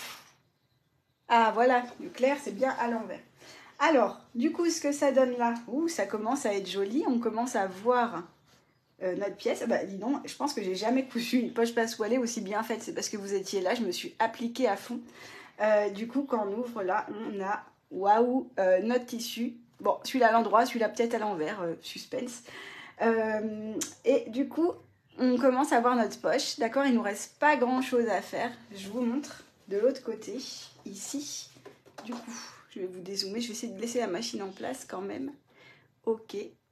Ah voilà, le clair c'est bien à l'envers. Alors, du coup, ce que ça donne là, ouh, ça commence à être joli. On commence à voir euh, notre pièce. Bah, dis donc, je pense que j'ai jamais cousu une poche passepoilée aussi bien faite. C'est parce que vous étiez là, je me suis appliquée à fond. Euh, du coup, quand on ouvre là, on a, waouh, euh, notre tissu. Bon, celui-là à l'endroit, celui-là peut-être à l'envers, euh, suspense. Euh, et du coup, on commence à voir notre poche, d'accord? Il ne nous reste pas grand-chose à faire. Je vous montre de l'autre côté, ici. Du coup, je vais vous dézoomer. Je vais essayer de laisser la machine en place quand même. Ok.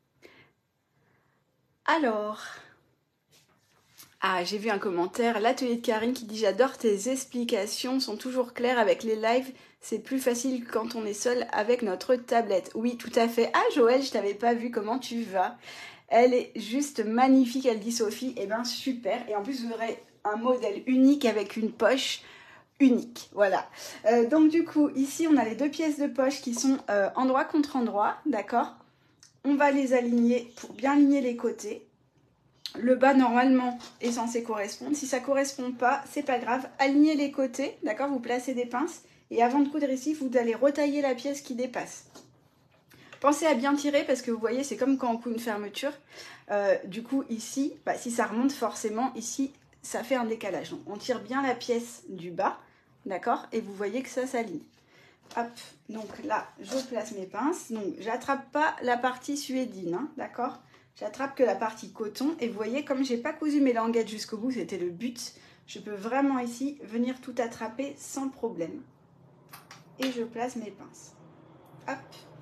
Alors... Ah, j'ai vu un commentaire. L'atelier de Karine qui dit « J'adore tes explications, sont toujours claires avec les lives. C'est plus facile quand on est seul avec notre tablette. » Oui, tout à fait. Ah, Joël, je t'avais pas vu. Comment tu vas? Elle est juste magnifique, elle dit Sophie. Eh bien, super. Et en plus, vous aurez un modèle unique avec une poche unique, voilà. Euh, donc du coup, ici, on a les deux pièces de poche qui sont euh, endroit contre endroit, d'accord? On va les aligner pour bien aligner les côtés. Le bas, normalement, est censé correspondre. Si ça ne correspond pas, c'est pas grave. Alignez les côtés, d'accord? Vous placez des pinces. Et avant de coudre ici, vous allez retailler la pièce qui dépasse. Pensez à bien tirer parce que vous voyez, c'est comme quand on coud une fermeture. Euh, du coup, ici, bah, si ça remonte forcément, ici, ça fait un décalage. Donc, on tire bien la pièce du bas, d'accord? Et vous voyez que ça s'aligne. Hop, donc là, je place mes pinces. Donc, j'attrape pas la partie suédine, hein, d'accord? J'attrape que la partie coton. Et vous voyez, comme j'ai pas cousu mes languettes jusqu'au bout, c'était le but, je peux vraiment ici venir tout attraper sans problème. Et je place mes pinces. Hop.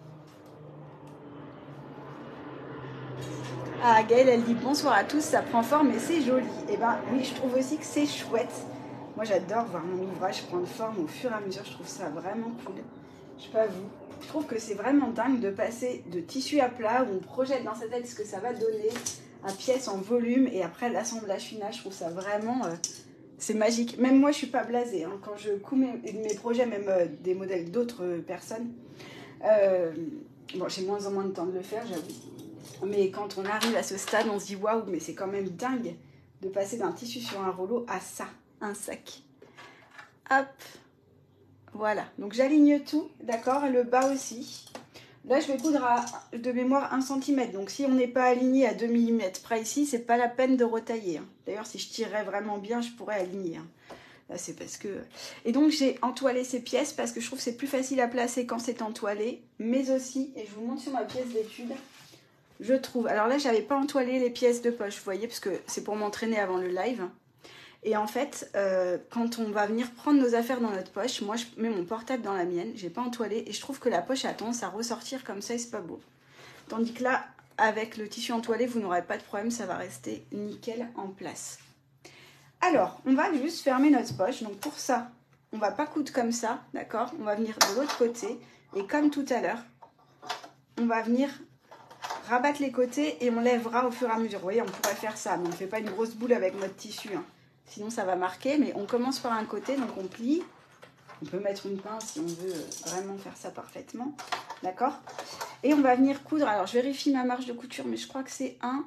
Ah, Gaëlle, elle dit bonsoir à tous, ça prend forme et c'est joli. Et ben oui, je trouve aussi que c'est chouette. Moi, j'adore voir mon ouvrage prendre forme au fur et à mesure. Je trouve ça vraiment cool. Je sais pas vous. Je trouve que c'est vraiment dingue de passer de tissu à plat où on projette dans sa tête ce que ça va donner à pièce en volume et après l'assemblage final. Je trouve ça vraiment... Euh, c'est magique. Même moi, je suis pas blasée. Hein. Quand je couds mes, mes projets, même euh, des modèles d'autres euh, personnes, euh, bon, j'ai moins en moins de temps de le faire, j'avoue. Mais quand on arrive à ce stade, on se dit waouh, mais c'est quand même dingue de passer d'un tissu sur un rouleau à ça, un sac. Hop, voilà. Donc j'aligne tout, d'accord, et le bas aussi. Là, je vais coudre à, de mémoire un centimètre. Donc si on n'est pas aligné à deux millimètres près ici, c'est pas la peine de retailler. Hein. D'ailleurs, si je tirais vraiment bien, je pourrais aligner. Hein. Là, c'est parce que... Et donc, j'ai entoilé ces pièces parce que je trouve que c'est plus facile à placer quand c'est entoilé. Mais aussi, et je vous montre sur ma pièce d'étude, je trouve... Alors là, j'avais pas entoilé les pièces de poche, vous voyez, parce que c'est pour m'entraîner avant le live. Et en fait, euh, quand on va venir prendre nos affaires dans notre poche, moi, je mets mon portable dans la mienne, j'ai pas entoilé, et je trouve que la poche a tendance à ressortir comme ça, et c'est pas beau. Tandis que là, avec le tissu entoilé, vous n'aurez pas de problème, ça va rester nickel en place. Alors, on va juste fermer notre poche. Donc pour ça, on va pas coudre comme ça, d'accord? On va venir de l'autre côté, et comme tout à l'heure, on va venir rabattre les côtés et on lèvera au fur et à mesure. Vous voyez, on pourrait faire ça, mais on ne fait pas une grosse boule avec notre tissu, hein. Sinon ça va marquer, mais on commence par un côté, donc on plie. On peut mettre une pince si on veut vraiment faire ça parfaitement, d'accord? Et on va venir coudre, alors je vérifie ma marge de couture, mais je crois que c'est un,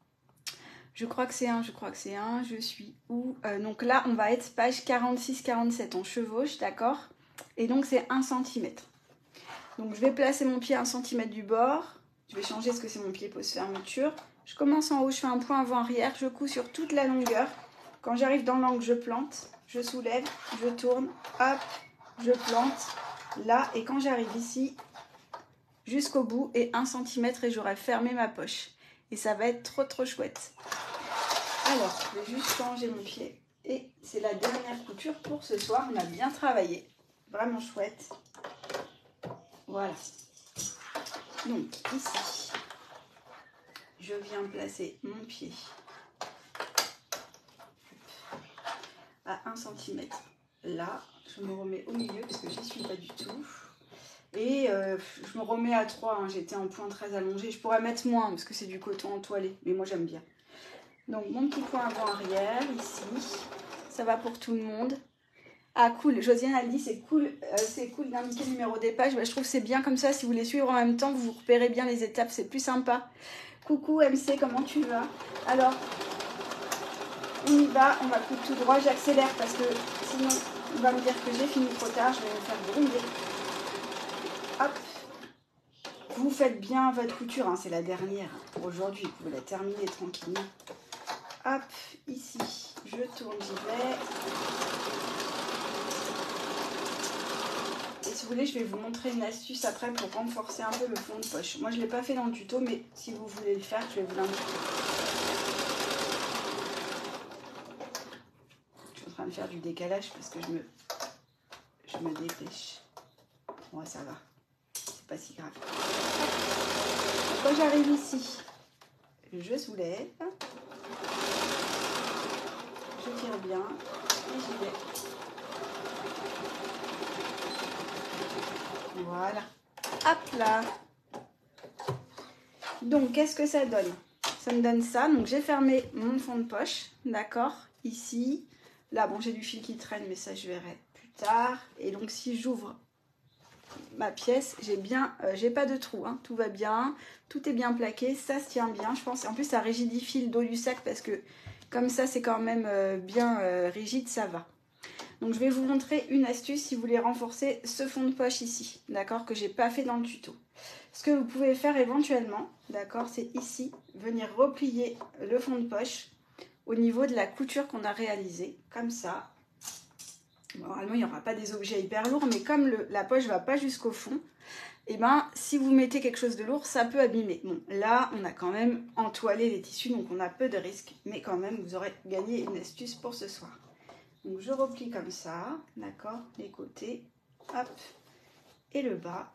je crois que c'est un, je crois que c'est un, je suis où? euh, Donc là, on va être page quarante-six quarante-sept, on chevauche, d'accord? Et donc c'est un centimètre. Donc je vais placer mon pied à un centimètre du bord, je vais changer ce que c'est mon pied pose fermeture. Je commence en haut, je fais un point avant-arrière, je couds sur toute la longueur. Quand j'arrive dans l'angle, je plante, je soulève, je tourne, hop, je plante, là. Et quand j'arrive ici, jusqu'au bout, et un centimètre, et j'aurai fermé ma poche. Et ça va être trop, trop chouette. Alors, je vais juste changer mon pied. Et c'est la dernière couture pour ce soir. On a bien travaillé. Vraiment chouette. Voilà. Donc, ici, je viens placer mon pied à un centimètre. Là, je me remets au milieu parce que j'y suis pas du tout. Et euh, je me remets à trois. Hein. J'étais en point très allongé. Je pourrais mettre moins parce que c'est du coton entoilé. Mais moi, j'aime bien. Donc, mon petit point avant-arrière ici. Ça va pour tout le monde. Ah, cool. Josiane a dit c'est cool, euh, c'est cool d'indiquer le numéro des pages. Bah, je trouve que c'est bien comme ça. Si vous les suivez en même temps, vous repérez bien les étapes. C'est plus sympa. Coucou M C, comment tu vas? Alors, on y va, on va coudre tout droit, j'accélère parce que sinon on va me dire que j'ai fini trop tard, je vais me faire gronder. Hop, vous faites bien votre couture, hein, c'est la dernière pour aujourd'hui, vous pouvez la terminer tranquillement. Hop, ici, je tourne, j'y vais. Et si vous voulez, je vais vous montrer une astuce après pour renforcer un peu le fond de poche. Moi je ne l'ai pas fait dans le tuto, mais si vous voulez le faire, je vais vous l'indiquer. En train de faire du décalage parce que je me je me dépêche. Bon, ça va, c'est pas si grave. Quand j'arrive ici, je soulève, je tire bien et j'y vais. Voilà, hop là. Donc qu'est-ce que ça donne? Ça me donne ça. Donc j'ai fermé mon fond de poche, d'accord, ici. Là, bon, j'ai du fil qui traîne, mais ça, je verrai tard. Et donc si j'ouvre ma pièce, j'ai bien, euh, j'ai pas de trou, hein, tout va bien, tout est bien plaqué, ça se tient bien, je pense. En plus, ça rigidifie le dos du sac parce que comme ça, c'est quand même euh, bien euh, rigide, ça va. Donc, je vais vous montrer une astuce si vous voulez renforcer ce fond de poche ici, d'accord, que j'ai pas fait dans le tuto. Ce que vous pouvez faire éventuellement, d'accord, c'est ici, venir replier le fond de poche au niveau de la couture qu'on a réalisée, comme ça. Bon, normalement, il n'y aura pas des objets hyper lourds, mais comme le, la poche ne va pas jusqu'au fond, et eh ben, si vous mettez quelque chose de lourd, ça peut abîmer. Bon, là, on a quand même entoilé les tissus, donc on a peu de risques, mais quand même, vous aurez gagné une astuce pour ce soir. Donc, je replie comme ça, d'accord, les côtés, hop, et le bas.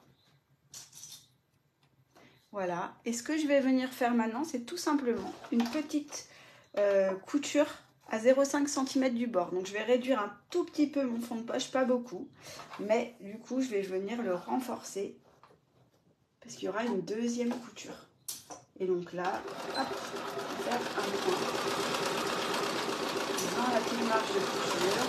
Voilà. Et ce que je vais venir faire maintenant, c'est tout simplement une petite euh, couture à zéro virgule cinq centimètres du bord. Donc je vais réduire un tout petit peu mon fond de poche, pas beaucoup. Mais du coup, je vais venir le renforcer parce qu'il y aura une deuxième couture. Et donc là, hop, on va faire un point. Dans la petite marge de couture.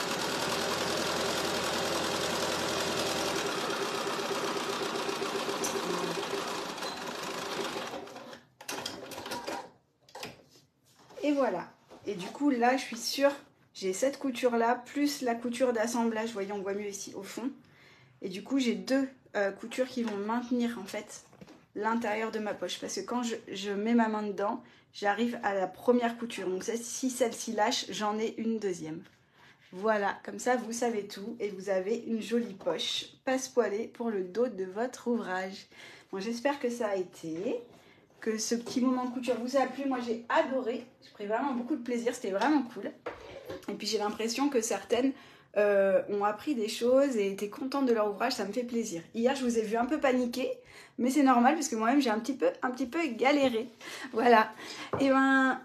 Et voilà. Et du coup, là, je suis sûre, j'ai cette couture-là, plus la couture d'assemblage. Vous voyez, on voit mieux ici au fond. Et du coup, j'ai deux euh, coutures qui vont maintenir, en fait, l'intérieur de ma poche. Parce que quand je, je mets ma main dedans, j'arrive à la première couture. Donc, si celle-ci lâche, j'en ai une deuxième. Voilà, comme ça, vous savez tout. Et vous avez une jolie poche passe-poilée pour le dos de votre ouvrage. Bon, j'espère que ça a été... que ce petit moment de couture vous a plu. Moi, j'ai adoré. J'ai pris vraiment beaucoup de plaisir. C'était vraiment cool. Et puis, j'ai l'impression que certaines euh, ont appris des choses et étaient contentes de leur ouvrage. Ça me fait plaisir. Hier, je vous ai vu un peu paniquer. Mais c'est normal parce que moi-même, j'ai un petit peu, un petit peu galéré. Voilà. Et ben...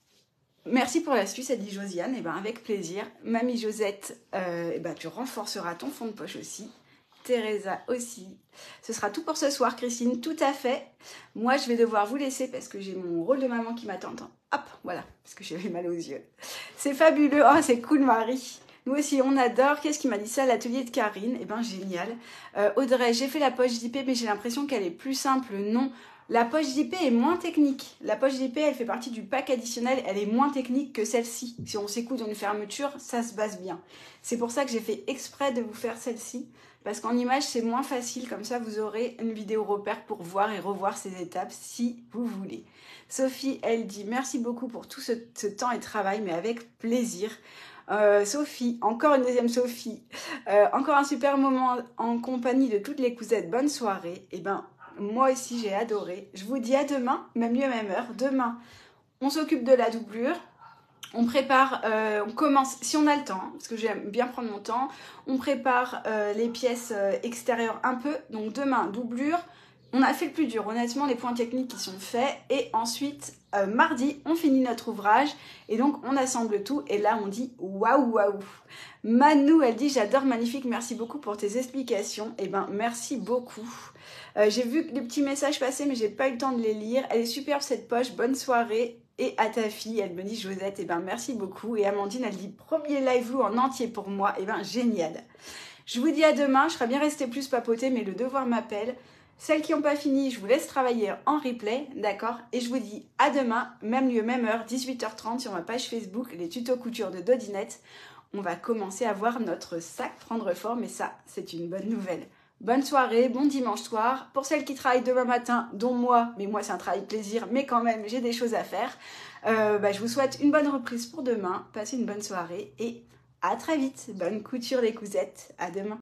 Merci pour l'astuce, a dit Josiane. Et ben, avec plaisir. Mamie Josette, euh, et ben, tu renforceras ton fond de poche aussi. Teresa aussi. Ce sera tout pour ce soir, Christine, tout à fait. Moi, je vais devoir vous laisser parce que j'ai mon rôle de maman qui m'attend. Hop, voilà, parce que j'avais mal aux yeux. C'est fabuleux. Oh, c'est cool, Marie. Nous aussi, on adore. Qu'est-ce qui m'a dit ça? L'atelier de Karine. Eh ben, génial. Euh, Audrey, j'ai fait la poche d'I P, mais j'ai l'impression qu'elle est plus simple. Non. La poche d'I P est moins technique. La poche d'I P, elle fait partie du pack additionnel. Elle est moins technique que celle-ci. Si on s'écoute dans une fermeture, ça se base bien. C'est pour ça que j'ai fait exprès de vous faire celle-ci. Parce qu'en image, c'est moins facile. Comme ça, vous aurez une vidéo repère pour voir et revoir ces étapes si vous voulez. Sophie, elle dit merci beaucoup pour tout ce, ce temps et travail, mais avec plaisir. Euh, Sophie, encore une deuxième Sophie. Euh, encore un super moment en compagnie de toutes les cousettes. Bonne soirée. Et ben, moi aussi, j'ai adoré. Je vous dis à demain, même lieu, même heure. Demain, on s'occupe de la doublure. On prépare, euh, on commence, si on a le temps, hein, parce que j'aime bien prendre mon temps, on prépare euh, les pièces euh, extérieures un peu. Donc demain, doublure. On a fait le plus dur, honnêtement, les points techniques qui sont faits. Et ensuite, euh, mardi, on finit notre ouvrage. Et donc, on assemble tout. Et là, on dit waouh, waouh. Manou, elle dit j'adore, magnifique, merci beaucoup pour tes explications. Eh ben, merci beaucoup. Euh, j'ai vu des petits messages passer, mais j'ai pas eu le temps de les lire. Elle est superbe cette poche, bonne soirée. Et à ta fille, elle me dit Josette, eh ben merci beaucoup. Et Amandine, elle dit premier live view en entier pour moi, eh ben génial. Je vous dis à demain, je serais bien restée plus papotée, mais le devoir m'appelle. Celles qui n'ont pas fini, je vous laisse travailler en replay, d'accord? Et je vous dis à demain, même lieu, même heure, dix-huit heures trente sur ma page Facebook, les tutos couture de Dodinette. On va commencer à voir notre sac prendre forme et ça, c'est une bonne nouvelle. Bonne soirée, bon dimanche soir. Pour celles qui travaillent demain matin, dont moi, mais moi c'est un travail plaisir, mais quand même j'ai des choses à faire. Euh, bah, je vous souhaite une bonne reprise pour demain. Passez une bonne soirée et à très vite. Bonne couture les cousettes. À demain.